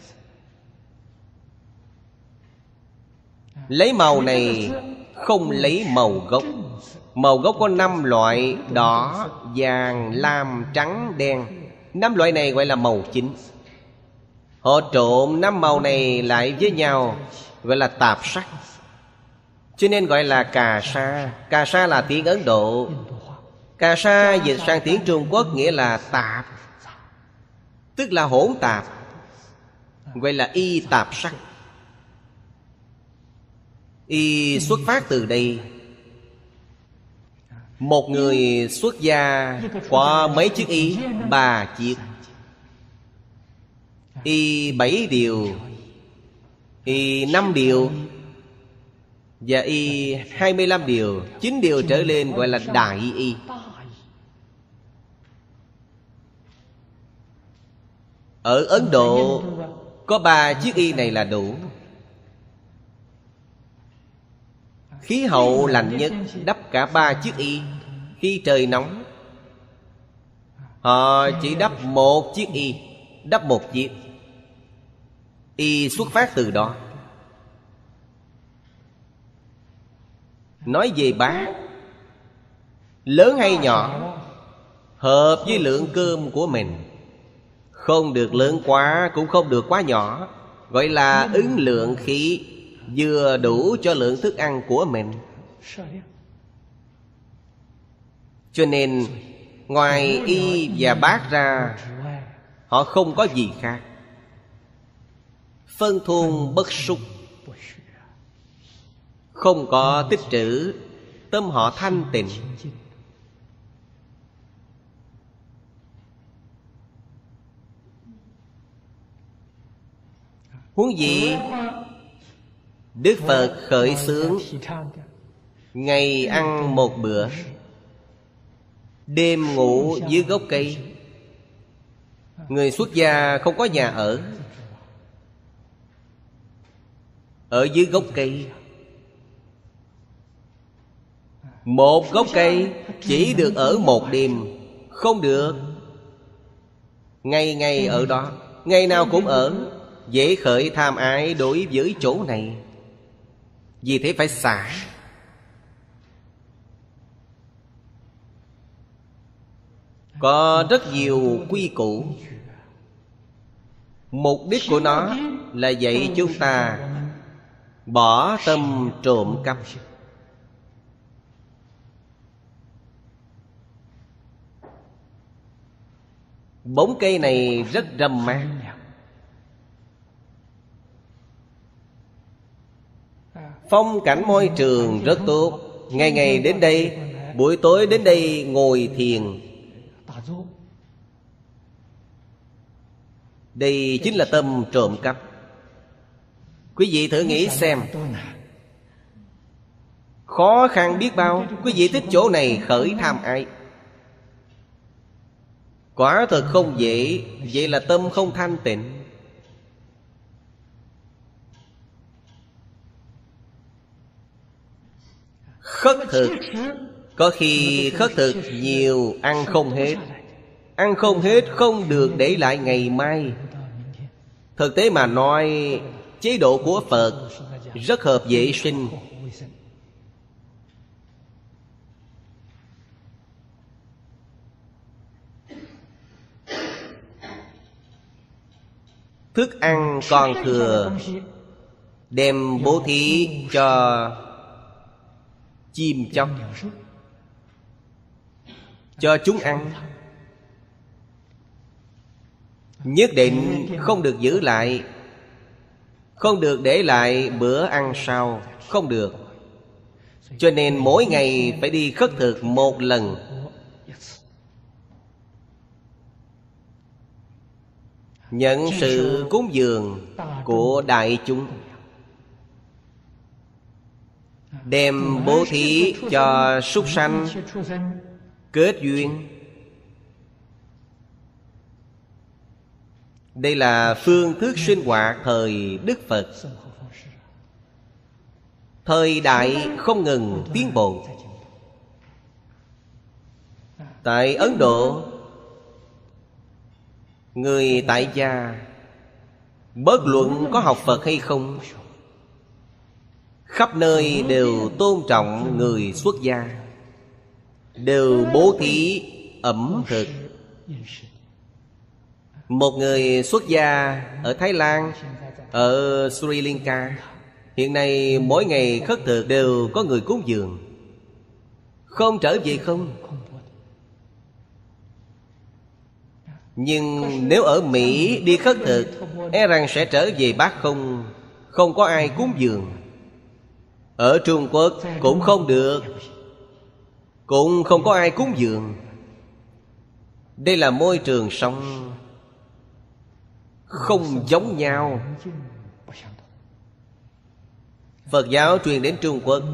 Lấy màu này không lấy màu gốc. Màu gốc có 5 loại: đỏ, vàng, lam, trắng, đen. 5 loại này gọi là màu chính. Họ trộn 5 màu này lại với nhau, gọi là tạp sắc, cho nên gọi là cà sa. Cà sa là tiếng Ấn Độ. Cà sa dịch sang tiếng Trung Quốc nghĩa là tạp, tức là hỗn tạp, gọi là y tạp sắc. Y xuất phát từ đây. Một người xuất gia có mấy chiếc y? 3 chiếc. Y 7 điều, y 5 điều và y 25 điều. 9 điều trở lên gọi là đại y. Ở Ấn Độ có 3 chiếc y này là đủ. Khí hậu lạnh nhất đắp cả 3 chiếc y. Khi trời nóng họ chỉ đắp 1 chiếc y, đắp 1 chiếc. Y xuất phát từ đó. Nói về bát, lớn hay nhỏ hợp với lượng cơm của mình. Không được lớn quá, cũng không được quá nhỏ, gọi là ứng lượng khí, vừa đủ cho lượng thức ăn của mình. Cho nên ngoài y và bát ra, họ không có gì khác. Phân thôn bất súc, không có tích trữ, tâm họ thanh tịnh. Huống gì Đức Phật khởi xướng ngày ăn 1 bữa, đêm ngủ dưới gốc cây. Người xuất gia không có nhà ở dưới gốc cây. 1 gốc cây chỉ được ở 1 đêm, không được ngày ngày ở đó, ngày nào cũng ở. Dễ khởi tham ái đối với chỗ này, vì thế phải xả. Có rất nhiều quy củ. Mục đích của nó là dạy chúng ta bỏ tâm trộm cắp. Bóng cây này rất râm mát. Phong cảnh môi trường rất tốt. Ngày ngày đến đây, buổi tối đến đây ngồi thiền. Đây chính là tâm trộm cắp. Quý vị thử nghĩ xem, khó khăn biết bao. Quý vị thích chỗ này khởi tham ái, quả thật không dễ. Vậy là tâm không thanh tịnh. Khất thực, có khi khất thực nhiều ăn không hết. Ăn không hết không được để lại ngày mai. Thực tế mà nói, chế độ của Phật rất hợp vệ sinh. Thức ăn còn thừa đem bố thí cho chim chóc, cho chúng ăn. Nhất định không được giữ lại. Không được để lại bữa ăn sau, không được. Cho nên mỗi ngày phải đi khất thực một lần. Nhận sự cúng dường của đại chúng, đem bố thí cho súc sanh, kết duyên. Đây là phương thức sinh hoạt thời Đức Phật. Thời đại không ngừng tiến bộ. Tại Ấn Độ, người tại gia bất luận có học Phật hay không, khắp nơi đều tôn trọng người xuất gia, đều bố thí ẩm thực. Một người xuất gia ở Thái Lan, ở Sri Lanka, hiện nay mỗi ngày khất thực đều có người cúng dường. Không trở về không. Nhưng nếu ở Mỹ đi khất thực, e rằng sẽ trở về bát không, không có ai cúng dường. Ở Trung Quốc cũng không được, cũng không có ai cúng dường. Đây là môi trường sống không giống nhau. Phật giáo truyền đến Trung Quốc,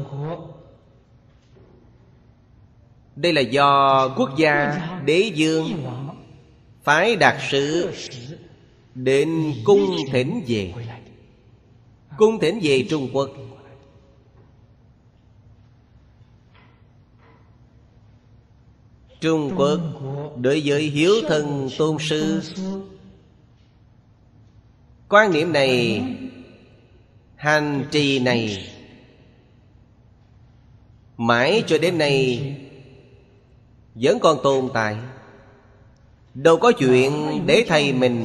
đây là do quốc gia đế vương phái đặc sứ đến cung thỉnh về. Cung thỉnh về Trung Quốc. Trung Quốc đối với hiếu thân tôn sư, quan niệm này, hành trì này, mãi cho đến nay vẫn còn tồn tại. Đâu có chuyện để thầy mình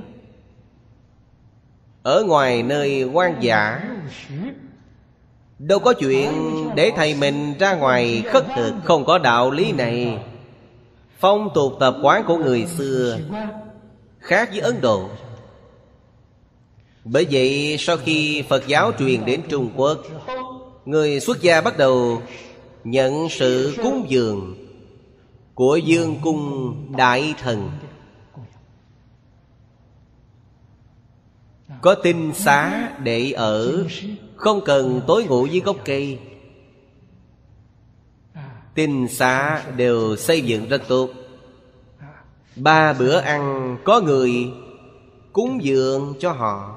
ở ngoài nơi hoang dã, đâu có chuyện để thầy mình ra ngoài khất thực. Không có đạo lý này. Phong tục tập quán của người xưa khác với Ấn Độ. Bởi vậy sau khi Phật giáo truyền đến Trung Quốc, người xuất gia bắt đầu nhận sự cúng dường của Dương cung đại thần. Có tinh xá để ở, không cần tối ngủ dưới gốc cây. Tinh xá đều xây dựng rất tốt. 3 bữa ăn có người cúng dường cho họ,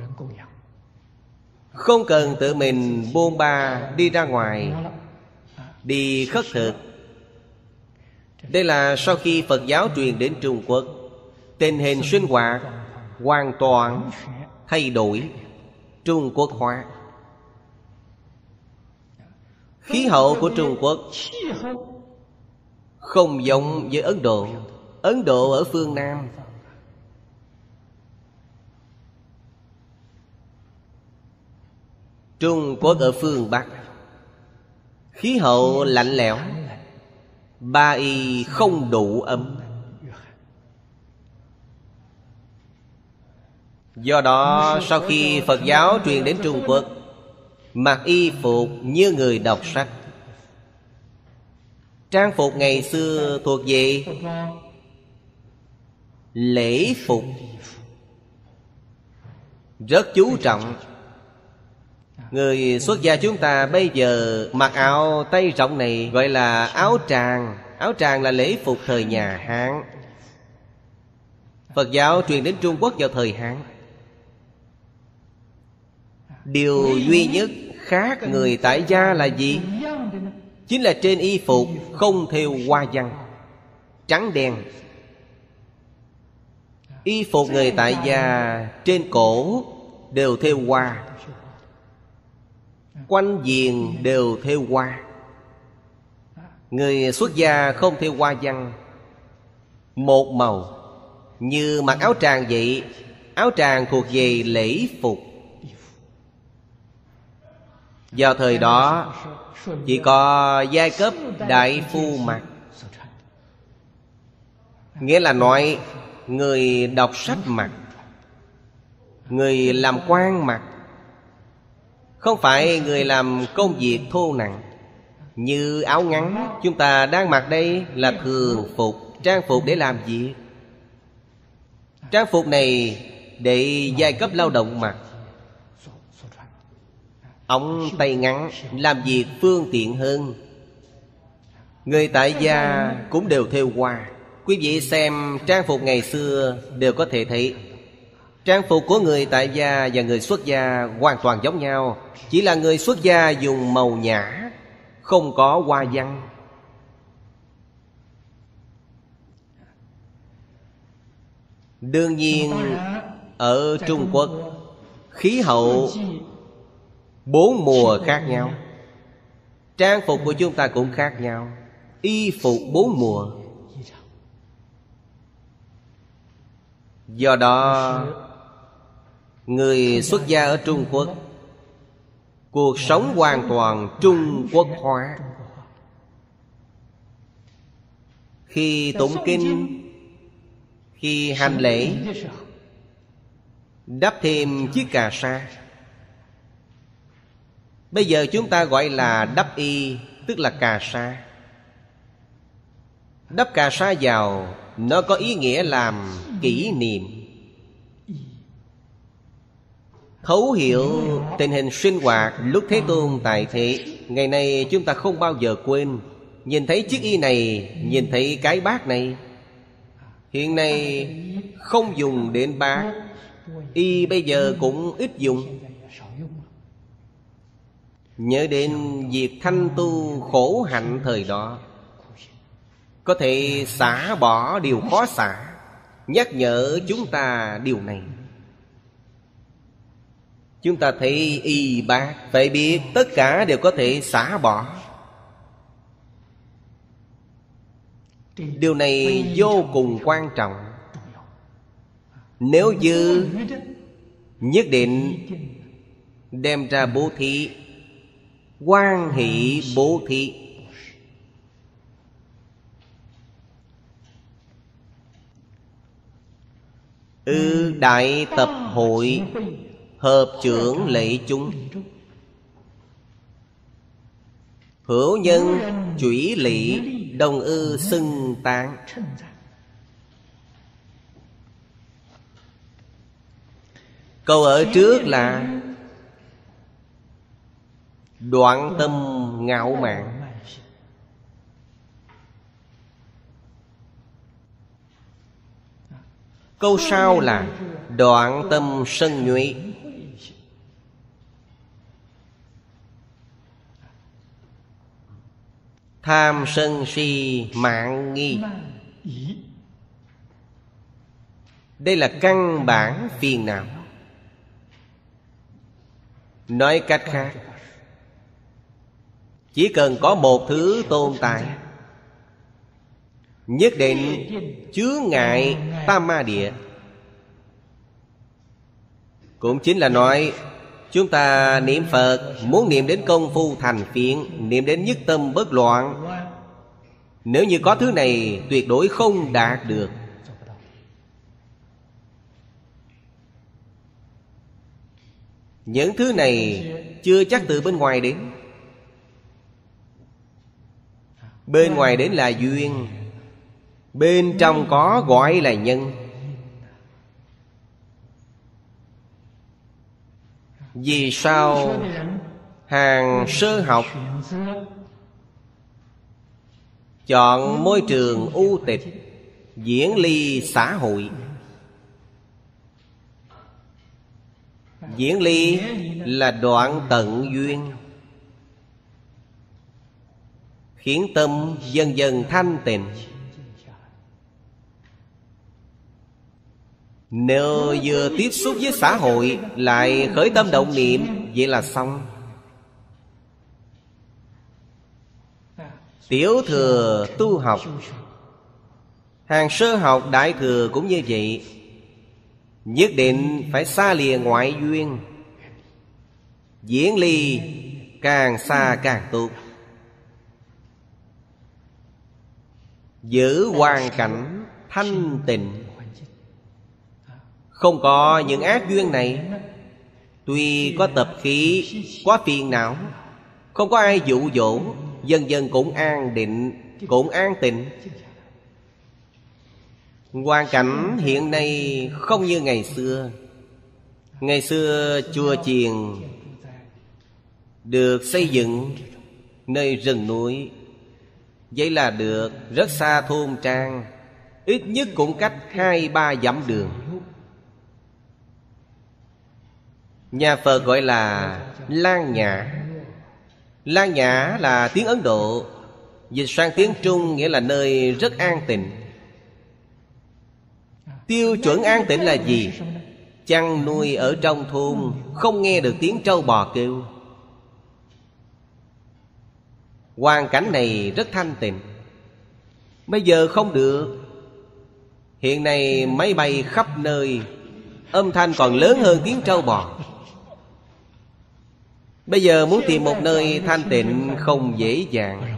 không cần tự mình bôn ba đi ra ngoài đi khất thực. Đây là sau khi Phật giáo truyền đến Trung Quốc, tình hình sinh hoạt hoàn toàn thay đổi, Trung Quốc hóa. Khí hậu của Trung Quốc không giống với Ấn Độ. Ấn Độ ở phương Nam, Trung Quốc ở phương Bắc. Khí hậu lạnh lẽo, Ba y không đủ ấm. Do đó sau khi Phật giáo truyền đến Trung Quốc, mặc y phục như người đọc sách. Trang phục ngày xưa thuộc về lễ phục, rất chú trọng. Người xuất gia chúng ta bây giờ mặc áo tay rộng này gọi là áo tràng. Áo tràng là lễ phục thời nhà Hán. Phật giáo truyền đến Trung Quốc vào thời Hán. Điều duy nhất khác người tại gia là gì? Chính là trên y phục không thêu hoa văn, trắng đen. Y phục người tại gia trên cổ đều thêu hoa, quanh viền đều thêu hoa. Người xuất gia không thêu hoa văn, một màu. Như mặc áo tràng vậy. Áo tràng thuộc về lễ phục. Vào thời đó chỉ có giai cấp đại phu mặc, nghĩa là nói người đọc sách mặc. Người làm quan mặc, không phải người làm công việc thô nặng. Như áo ngắn chúng ta đang mặc đây là thường phục, trang phục để làm việc. Trang phục này để giai cấp lao động mặc. Ống tay ngắn làm việc phương tiện hơn. Người tại gia cũng đều thêu hoa. Quý vị xem trang phục ngày xưa đều có thể thấy trang phục của người tại gia và người xuất gia hoàn toàn giống nhau. Chỉ là người xuất gia dùng màu nhã, không có hoa văn. Đương nhiên ở Trung Quốc khí hậu 4 mùa khác nhau, trang phục của chúng ta cũng khác nhau. Y phục 4 mùa. Do đó người xuất gia ở Trung Quốc cuộc sống hoàn toàn Trung Quốc hóa. Khi tụng kinh, khi hành lễ, đắp thêm chiếc cà sa. Bây giờ chúng ta gọi là đắp y, tức là cà sa. Đắp cà sa vào, nó có ý nghĩa làm kỷ niệm, thấu hiểu tình hình sinh hoạt lúc Thế Tôn tại thế. Ngày nay chúng ta không bao giờ quên. Nhìn thấy chiếc y này, nhìn thấy cái bát này. Hiện nay không dùng đến bát, y bây giờ cũng ít dùng. Nhớ đến việc thanh tu khổ hạnh thời đó, có thể xả bỏ điều khó xả, nhắc nhở chúng ta điều này. Chúng ta thấy y bát, phải biết tất cả đều có thể xả bỏ. Điều này vô cùng quan trọng. Nếu dư, nhất định đem ra bố thí, hoan hỷ bố thí. Đại tập hội, hợp trưởng lễ chúng. Hữu nhân chủy lỵ, đồng ư xưng tán. Câu ở trước là đoạn tâm ngạo mạn. Câu sau là đoạn tâm sân nhuệ. Tham sân si mạn nghi. Đây là căn bản phiền não. Nói cách khác, chỉ cần có một thứ tồn tại, nhất định chướng ngại tam ma địa. Cũng chính là nói chúng ta niệm Phật muốn niệm đến công phu thành phiền, niệm đến nhất tâm bất loạn. Nếu như có thứ này tuyệt đối không đạt được. Những thứ này chưa chắc từ bên ngoài đến. Bên ngoài đến là duyên, bên trong có gọi là nhân. Vì sao hàng sơ học chọn môi trường u tịch, diễn ly xã hội? Diễn ly là đoạn tận duyên, khiến tâm dần dần thanh tịnh. Nếu vừa tiếp xúc với xã hội lại khởi tâm động niệm, vậy là xong. Tiểu thừa tu học, hàng sơ học đại thừa cũng như vậy. Nhất định phải xa lìa ngoại duyên, diễn ly càng xa càng tốt. Giữ hoàn cảnh thanh tịnh, Không có những ác duyên này, tuy có tập khí, có phiền não, không có ai dụ dỗ, dần dần cũng an định, cũng an tịnh. Hoàn cảnh hiện nay không như ngày xưa. Ngày xưa chùa chiền được xây dựng nơi rừng núi, vậy là được, rất xa thôn trang, ít nhất cũng cách 2-3 dặm đường. Nhà Phật gọi là Lan Nhã. Lan Nhã là tiếng Ấn Độ, dịch sang tiếng Trung nghĩa là nơi rất an tịnh. Tiêu chuẩn an tịnh là gì? Chăn nuôi ở trong thôn không nghe được tiếng trâu bò kêu. Hoàn cảnh này rất thanh tịnh. Bây giờ không được. Hiện nay máy bay khắp nơi, âm thanh còn lớn hơn tiếng trâu bò. Bây giờ muốn tìm một nơi thanh tịnh không dễ dàng.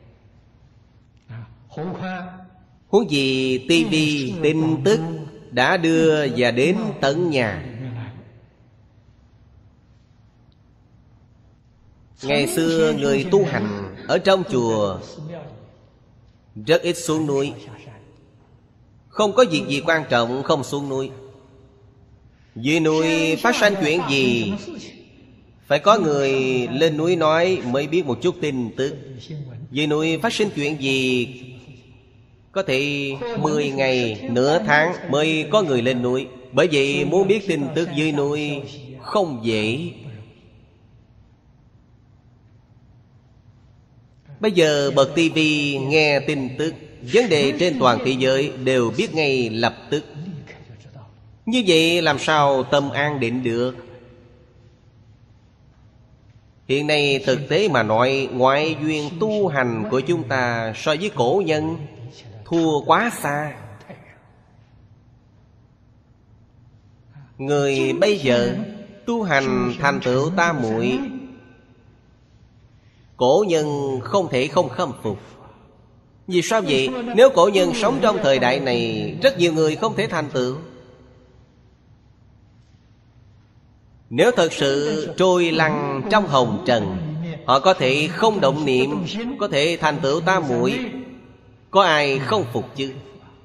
Huống gì tivi, tin tức đã đưa và đến tận nhà. Ngày xưa người tu hành ở trong chùa rất ít xuống núi. Không có việc gì quan trọng không xuống núi. Dưới núi phát sinh chuyện gì phải có người lên núi nói mới biết một chút tin tức. Dưới núi phát sinh chuyện gì có thể 10 ngày, nửa tháng mới có người lên núi. Bởi vậy muốn biết tin tức dưới núi không dễ. Bây giờ bật tivi nghe tin tức, vấn đề trên toàn thế giới đều biết ngay lập tức. Như vậy làm sao tâm an định được? Hiện nay thực tế mà nói, ngoại duyên tu hành của chúng ta so với cổ nhân thua quá xa. Người bây giờ tu hành thành tựu tam muội, cổ nhân không thể không khâm phục. Vì sao vậy? Nếu cổ nhân sống trong thời đại này, rất nhiều người không thể thành tựu. Nếu thật sự trôi lăn trong hồng trần, họ có thể không động niệm, có thể thành tựu tam muội, có ai không phục chứ?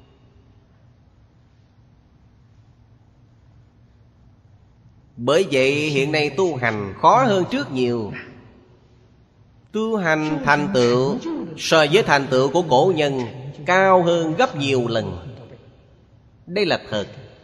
Bởi vậy hiện nay tu hành khó hơn trước nhiều. Tu hành thành tựu so với thành tựu của cổ nhân cao hơn gấp nhiều lần. Đây là thật.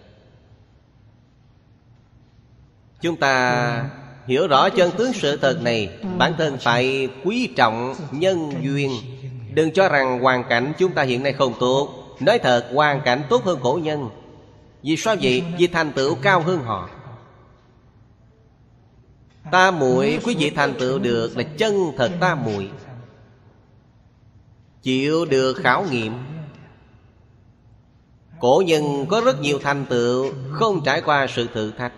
Chúng ta hiểu rõ chân tướng sự thật này, bản thân phải quý trọng nhân duyên. Đừng cho rằng hoàn cảnh chúng ta hiện nay không tốt. Nói thật, hoàn cảnh tốt hơn cổ nhân. Vì sao vậy? Vì thành tựu cao hơn họ. Tam muội quý vị thành tựu được là chân thật tam muội, chịu được khảo nghiệm. Cổ nhân có rất nhiều thành tựu không trải qua sự thử thách.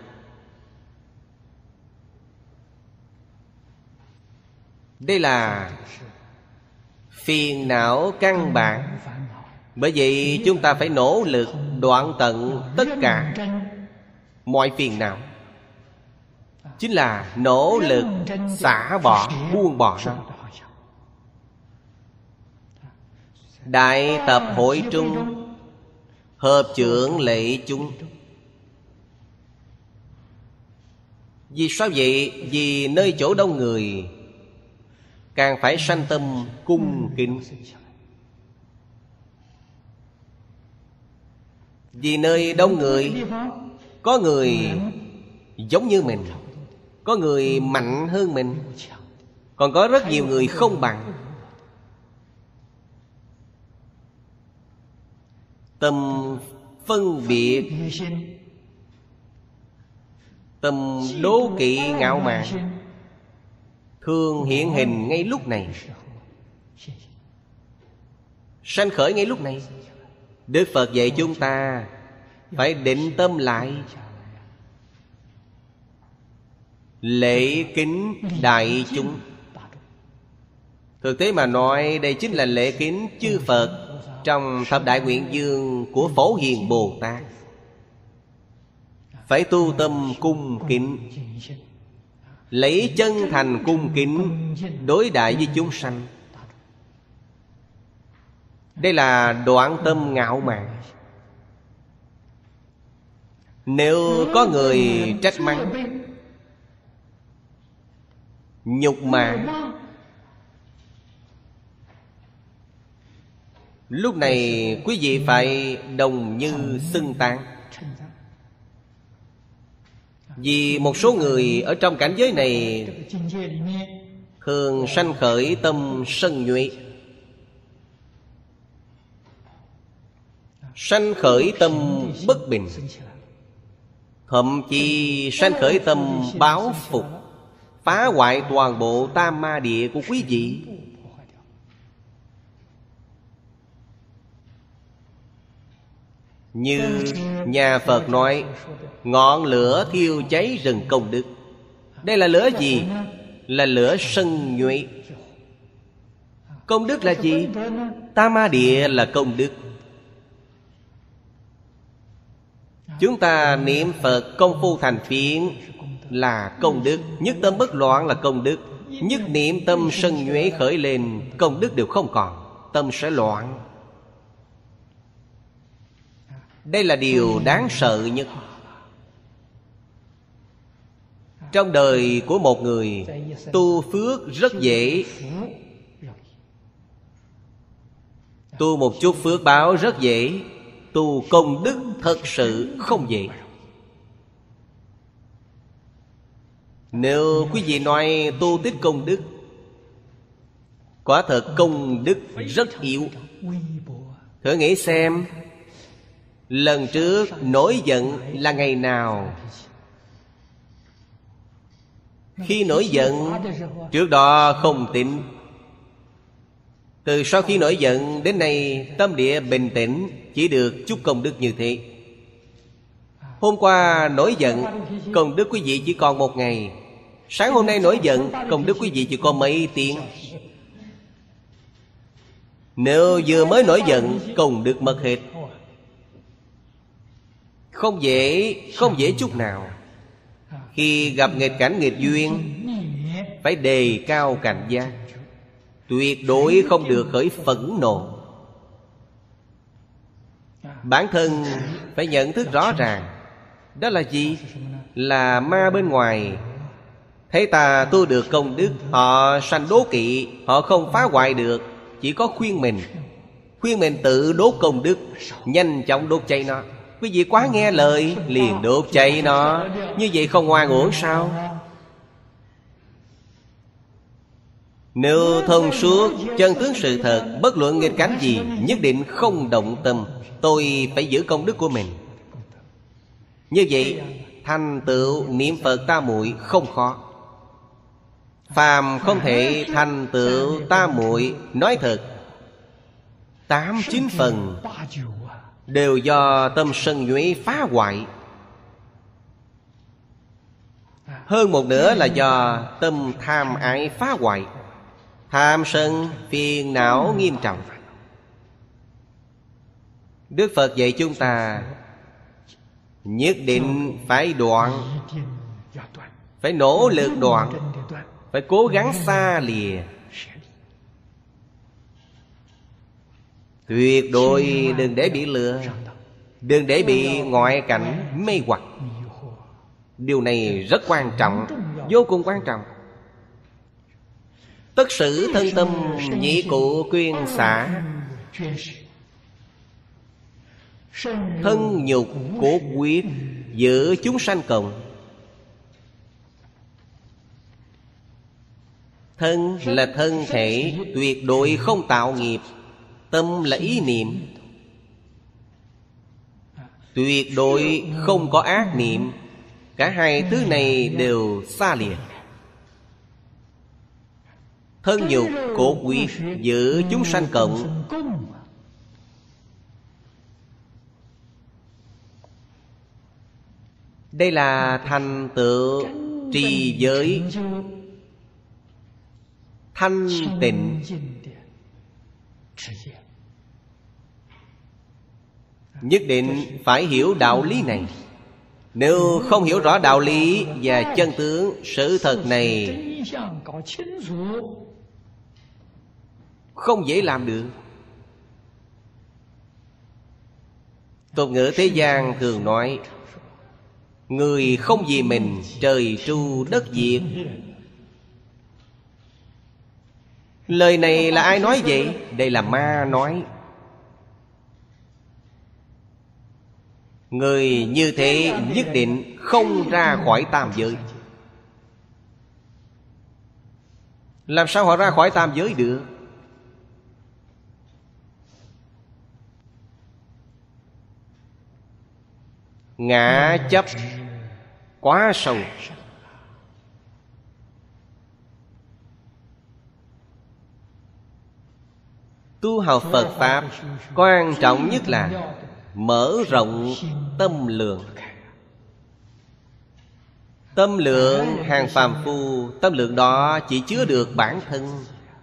Đây là phiền não căn bản. Bởi vậy chúng ta phải nỗ lực đoạn tận tất cả mọi phiền não. Chính là nỗ lực xả bỏ, buông bỏ nó. Đại tập hội trung, hợp trưởng lệ chúng. Vì sao vậy? Vì nơi chỗ đông người càng phải sanh tâm cung kính. Vì nơi đông người, có người giống như mình, có người mạnh hơn mình, còn có rất nhiều người không bằng. Tâm phân biệt, tâm đố kỵ ngạo mạn thường hiện hình ngay lúc này, sanh khởi ngay lúc này. Đức Phật dạy chúng ta phải định tâm lại, lễ kính đại chúng. Thực tế mà nói, đây chính là lễ kính chư Phật trong thập đại nguyện dương của Phổ Hiền Bồ Tát. phải tu tâm cung kính, lấy chân thành cung kính đối đãi với chúng sanh. Đây là đoạn tâm ngạo mạn. Nếu có người trách mắng, nhục mạ, lúc này quý vị phải đồng như xưng tán. Vì một số người ở trong cảnh giới này thường sanh khởi tâm sân nhuệ, sanh khởi tâm bất bình, thậm chí sanh khởi tâm báo phục, phá hoại toàn bộ tam ma địa của quý vị. Như nhà Phật nói, ngọn lửa thiêu cháy rừng công đức. Đây là lửa gì? Là lửa sân nhuệ. Công đức là gì? Tam ma địa là công đức. Chúng ta niệm Phật công phu thành phiến là công đức. Nhất tâm bất loạn là công đức. Nhất niệm tâm sân nhuệ khởi lên, công đức đều không còn, tâm sẽ loạn. Đây là điều đáng sợ nhất. Trong đời của một người, tu phước rất dễ. Tu một chút phước báo rất dễ. Tu công đức thật sự không dễ. Nếu quý vị nói tu tích công đức, quả thật công đức rất yếu. Thử nghĩ xem, lần trước nổi giận là ngày nào? Khi nổi giận, trước đó không tính. Từ sau khi nổi giận đến nay, tâm địa bình tĩnh, chỉ được chút công đức như thế. Hôm qua nổi giận, công đức quý vị chỉ còn 1 ngày. Sáng hôm nay nổi giận, công đức quý vị chỉ còn mấy tiếng. Nếu vừa mới nổi giận, công đức mất hết. Không dễ chút nào. Khi gặp nghịch cảnh nghịch duyên, phải đề cao cảnh giác, tuyệt đối không được khởi phẫn nộ. Bản thân phải nhận thức rõ ràng. Đó là gì? Là ma bên ngoài thấy ta tu được công đức, họ sanh đố kỵ, họ không phá hoại được. Chỉ có khuyên mình tự đốt công đức, nhanh chóng đốt cháy nó. Quý vị quá nghe lời, liền đốt cháy nó. Như vậy không ngoan uổng sao? Nếu thông suốt chân tướng sự thật, bất luận nghịch cảnh gì, nhất định không động tâm. Tôi phải giữ công đức của mình. Như vậy thành tựu niệm Phật tam muội không khó. Phàm không thể thành tựu tam muội, nói thật 8-9 phần đều do tâm sân nhuệ phá hoại. Hơn một nửa là do tâm tham ái phá hoại. Tham sân phiền não nghiêm trọng. Đức Phật dạy chúng ta nhất định phải đoạn, phải nỗ lực đoạn, phải cố gắng xa lìa. Tuyệt đối đừng để bị lừa, đừng để bị ngoại cảnh mê hoặc. Điều này rất quan trọng, vô cùng quan trọng. Tất sử thân tâm nhị cụ quyên xả, thân nhục cốt quyết giữa chúng sanh cộng. Thân là thân thể, tuyệt đối không tạo nghiệp. Tâm là ý niệm, tuyệt đối không có ác niệm. Cả hai thứ này đều xa lìa. Thân nhục cốt quyết giữa chúng sanh cộng. Đây là thành tựu trì giới thanh tịnh. Nhất định phải hiểu đạo lý này. Nếu không hiểu rõ đạo lý và chân tướng sự thật này, không dễ làm được. Tục ngữ thế gian thường nói: người không vì mình, trời tru đất diệt. Lời này là ai nói vậy? Đây là ma nói. Người như thế nhất định không ra khỏi tam giới. Làm sao họ ra khỏi tam giới được? Ngã chấp quá sâu. Tu học Phật Pháp quan trọng nhất là mở rộng tâm lượng. Tâm lượng hàng phàm phu, tâm lượng đó chỉ chứa được bản thân.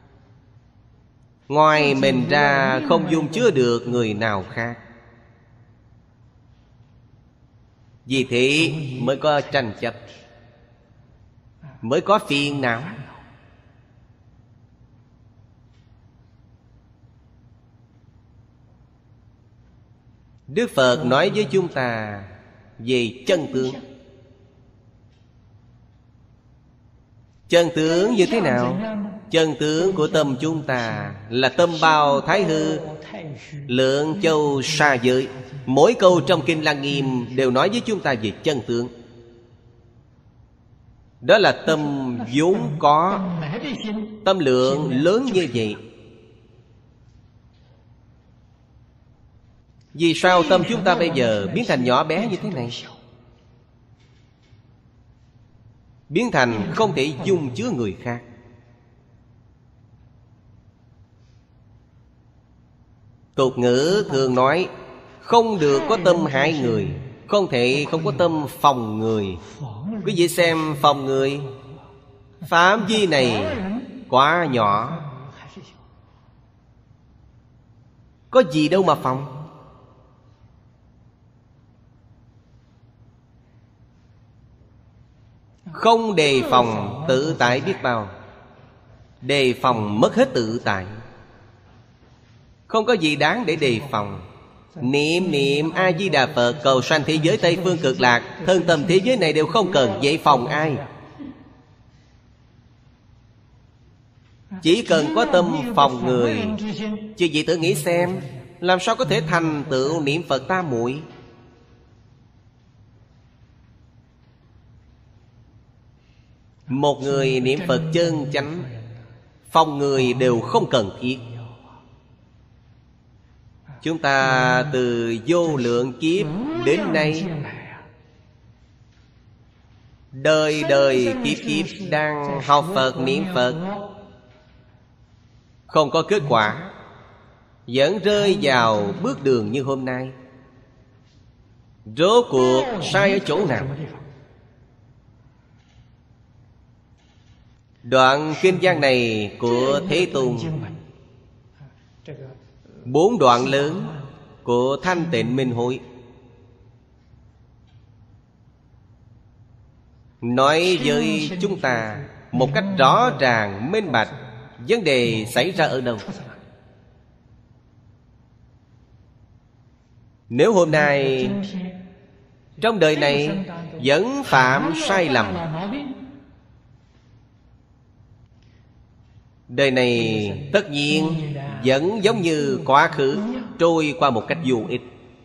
Ngoài mình ra không dung chứa được người nào khác. Vì thế mới có tranh chấp, mới có phiền não. Đức Phật nói với chúng ta về chân tướng. Chân tướng như thế nào? Chân tướng của tâm chúng ta là tâm bao thái hư, lượng châu sa giới. Mỗi câu trong Kinh Lăng Nghiêm đều nói với chúng ta về chân tướng. Đó là tâm vốn có, tâm lượng lớn như vậy. Vì sao tâm chúng ta bây giờ biến thành nhỏ bé như thế này? Biến thành không thể dung chứa người khác. Tục ngữ thường nói: không được có tâm hại người, không thể không có tâm phòng người. Quý vị xem, phòng người, phạm vi này quá nhỏ, có gì đâu mà phòng. Không đề phòng tự tại biết bao. Đề phòng mất hết tự tại. Không có gì đáng để đề phòng. Niệm niệm A-di-đà Phật, cầu sanh thế giới Tây Phương Cực Lạc. Thân tâm thế giới này đều không cần, vậy phòng ai? Chỉ cần có tâm phòng người. Chứ gì tự nghĩ xem, làm sao có thể thành tựu niệm Phật tam muội? Một người niệm Phật chân chánh, phòng người đều không cần thiết. Chúng ta từ vô lượng kiếp đến nay, đời đời kiếp kiếp đang học Phật niệm Phật, không có kết quả, vẫn rơi vào bước đường như hôm nay. Rốt cuộc sai ở chỗ nào? Đoạn kinh văn này của Thế Tôn, 4 đoạn lớn của Thanh Tịnh Minh Hội, nói với chúng ta một cách rõ ràng minh bạch vấn đề xảy ra ở đâu. Nếu hôm nay trong đời này vẫn phạm sai lầm, đời này tất nhiên vẫn giống như quá khứ, trôi qua một cách vô ích.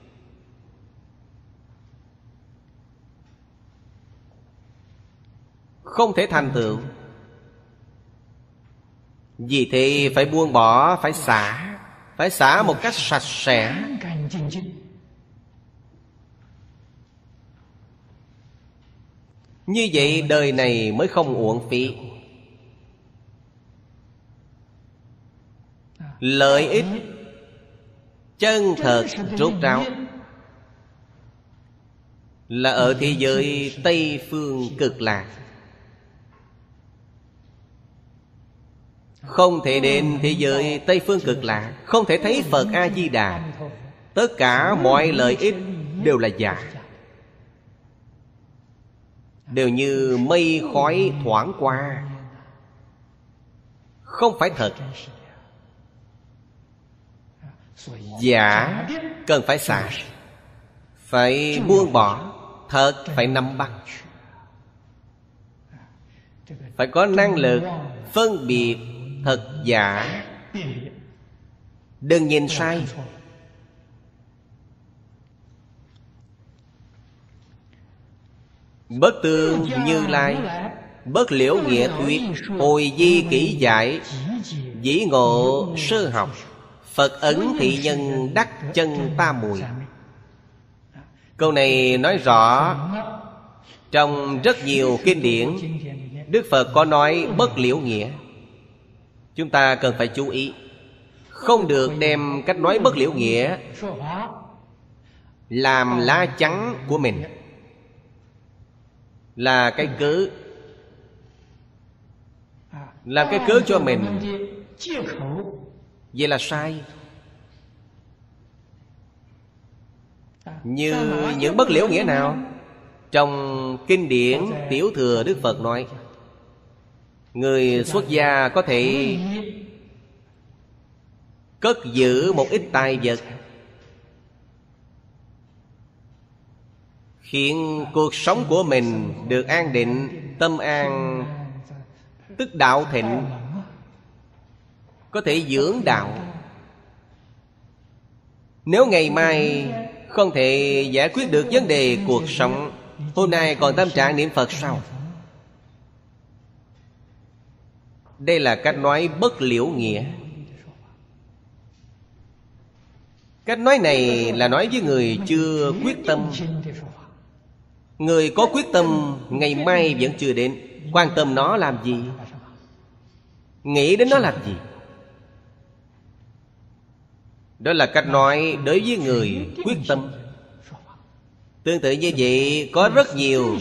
Không thể thành tựu. Vì thế phải buông bỏ, phải xả. Phải xả một cách sạch sẽ. Như vậy đời này mới không uổng phí. Lợi ích chân thật rốt ráo là ở thế giới Tây Phương Cực Lạc. Không thể đến thế giới Tây Phương Cực Lạc, không thể thấy Phật A-di-đà. Tất cả mọi lợi ích đều là giả. đều như mây khói thoảng qua, không phải thật. Giả cần phải xả, phải buông bỏ. Thật phải nắm bắt, phải có năng lực phân biệt thật giả. Đừng nhìn sai. Bất tương Như Lai, bất liễu nghĩa thuyết, hồi di kỹ giải, dĩ ngộ sơ học, Phật ấn thị nhân đắc chân tam muội. Câu này nói rõ trong rất nhiều kinh điển Đức Phật có nói bất liễu nghĩa. Chúng ta cần phải chú ý, không được đem cách nói bất liễu nghĩa làm lá chắn của mình, là cái cớ, làm cái cớ cho mình. Vậy là sai. Như những bất liễu nghĩa nào? Trong kinh điển Tiểu Thừa Đức Phật nói, người xuất gia có thể cất giữ một ít tài vật, khiến cuộc sống của mình được an định, tâm an, tức đạo thịnh, có thể dưỡng đạo. Nếu ngày mai không thể giải quyết được vấn đề cuộc sống, hôm nay còn tâm trạng niệm Phật sao? Đây là cách nói bất liễu nghĩa. Cách nói này là nói với người chưa quyết tâm. Người có quyết tâm ngày mai vẫn chưa đến, quan tâm nó làm gì? Nghĩ đến nó làm gì? Đó là cách nói đối với người quyết tâm. Tương tự như vậy có rất nhiều.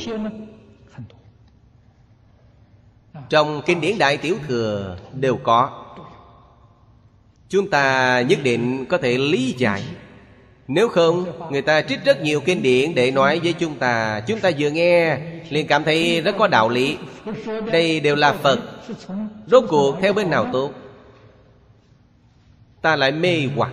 Trong kinh điển Đại Tiểu Thừa đều có. Chúng ta nhất định có thể lý giải. Nếu không, người ta trích rất nhiều kinh điển để nói với chúng ta, chúng ta vừa nghe liền cảm thấy rất có đạo lý. Đây đều là Phật. Rốt cuộc theo bên nào tốt? Ta lại mê hoặc.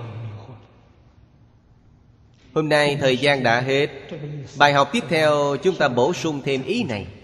Hôm nay thời gian đã hết. Bài học tiếp theo chúng ta bổ sung thêm ý này.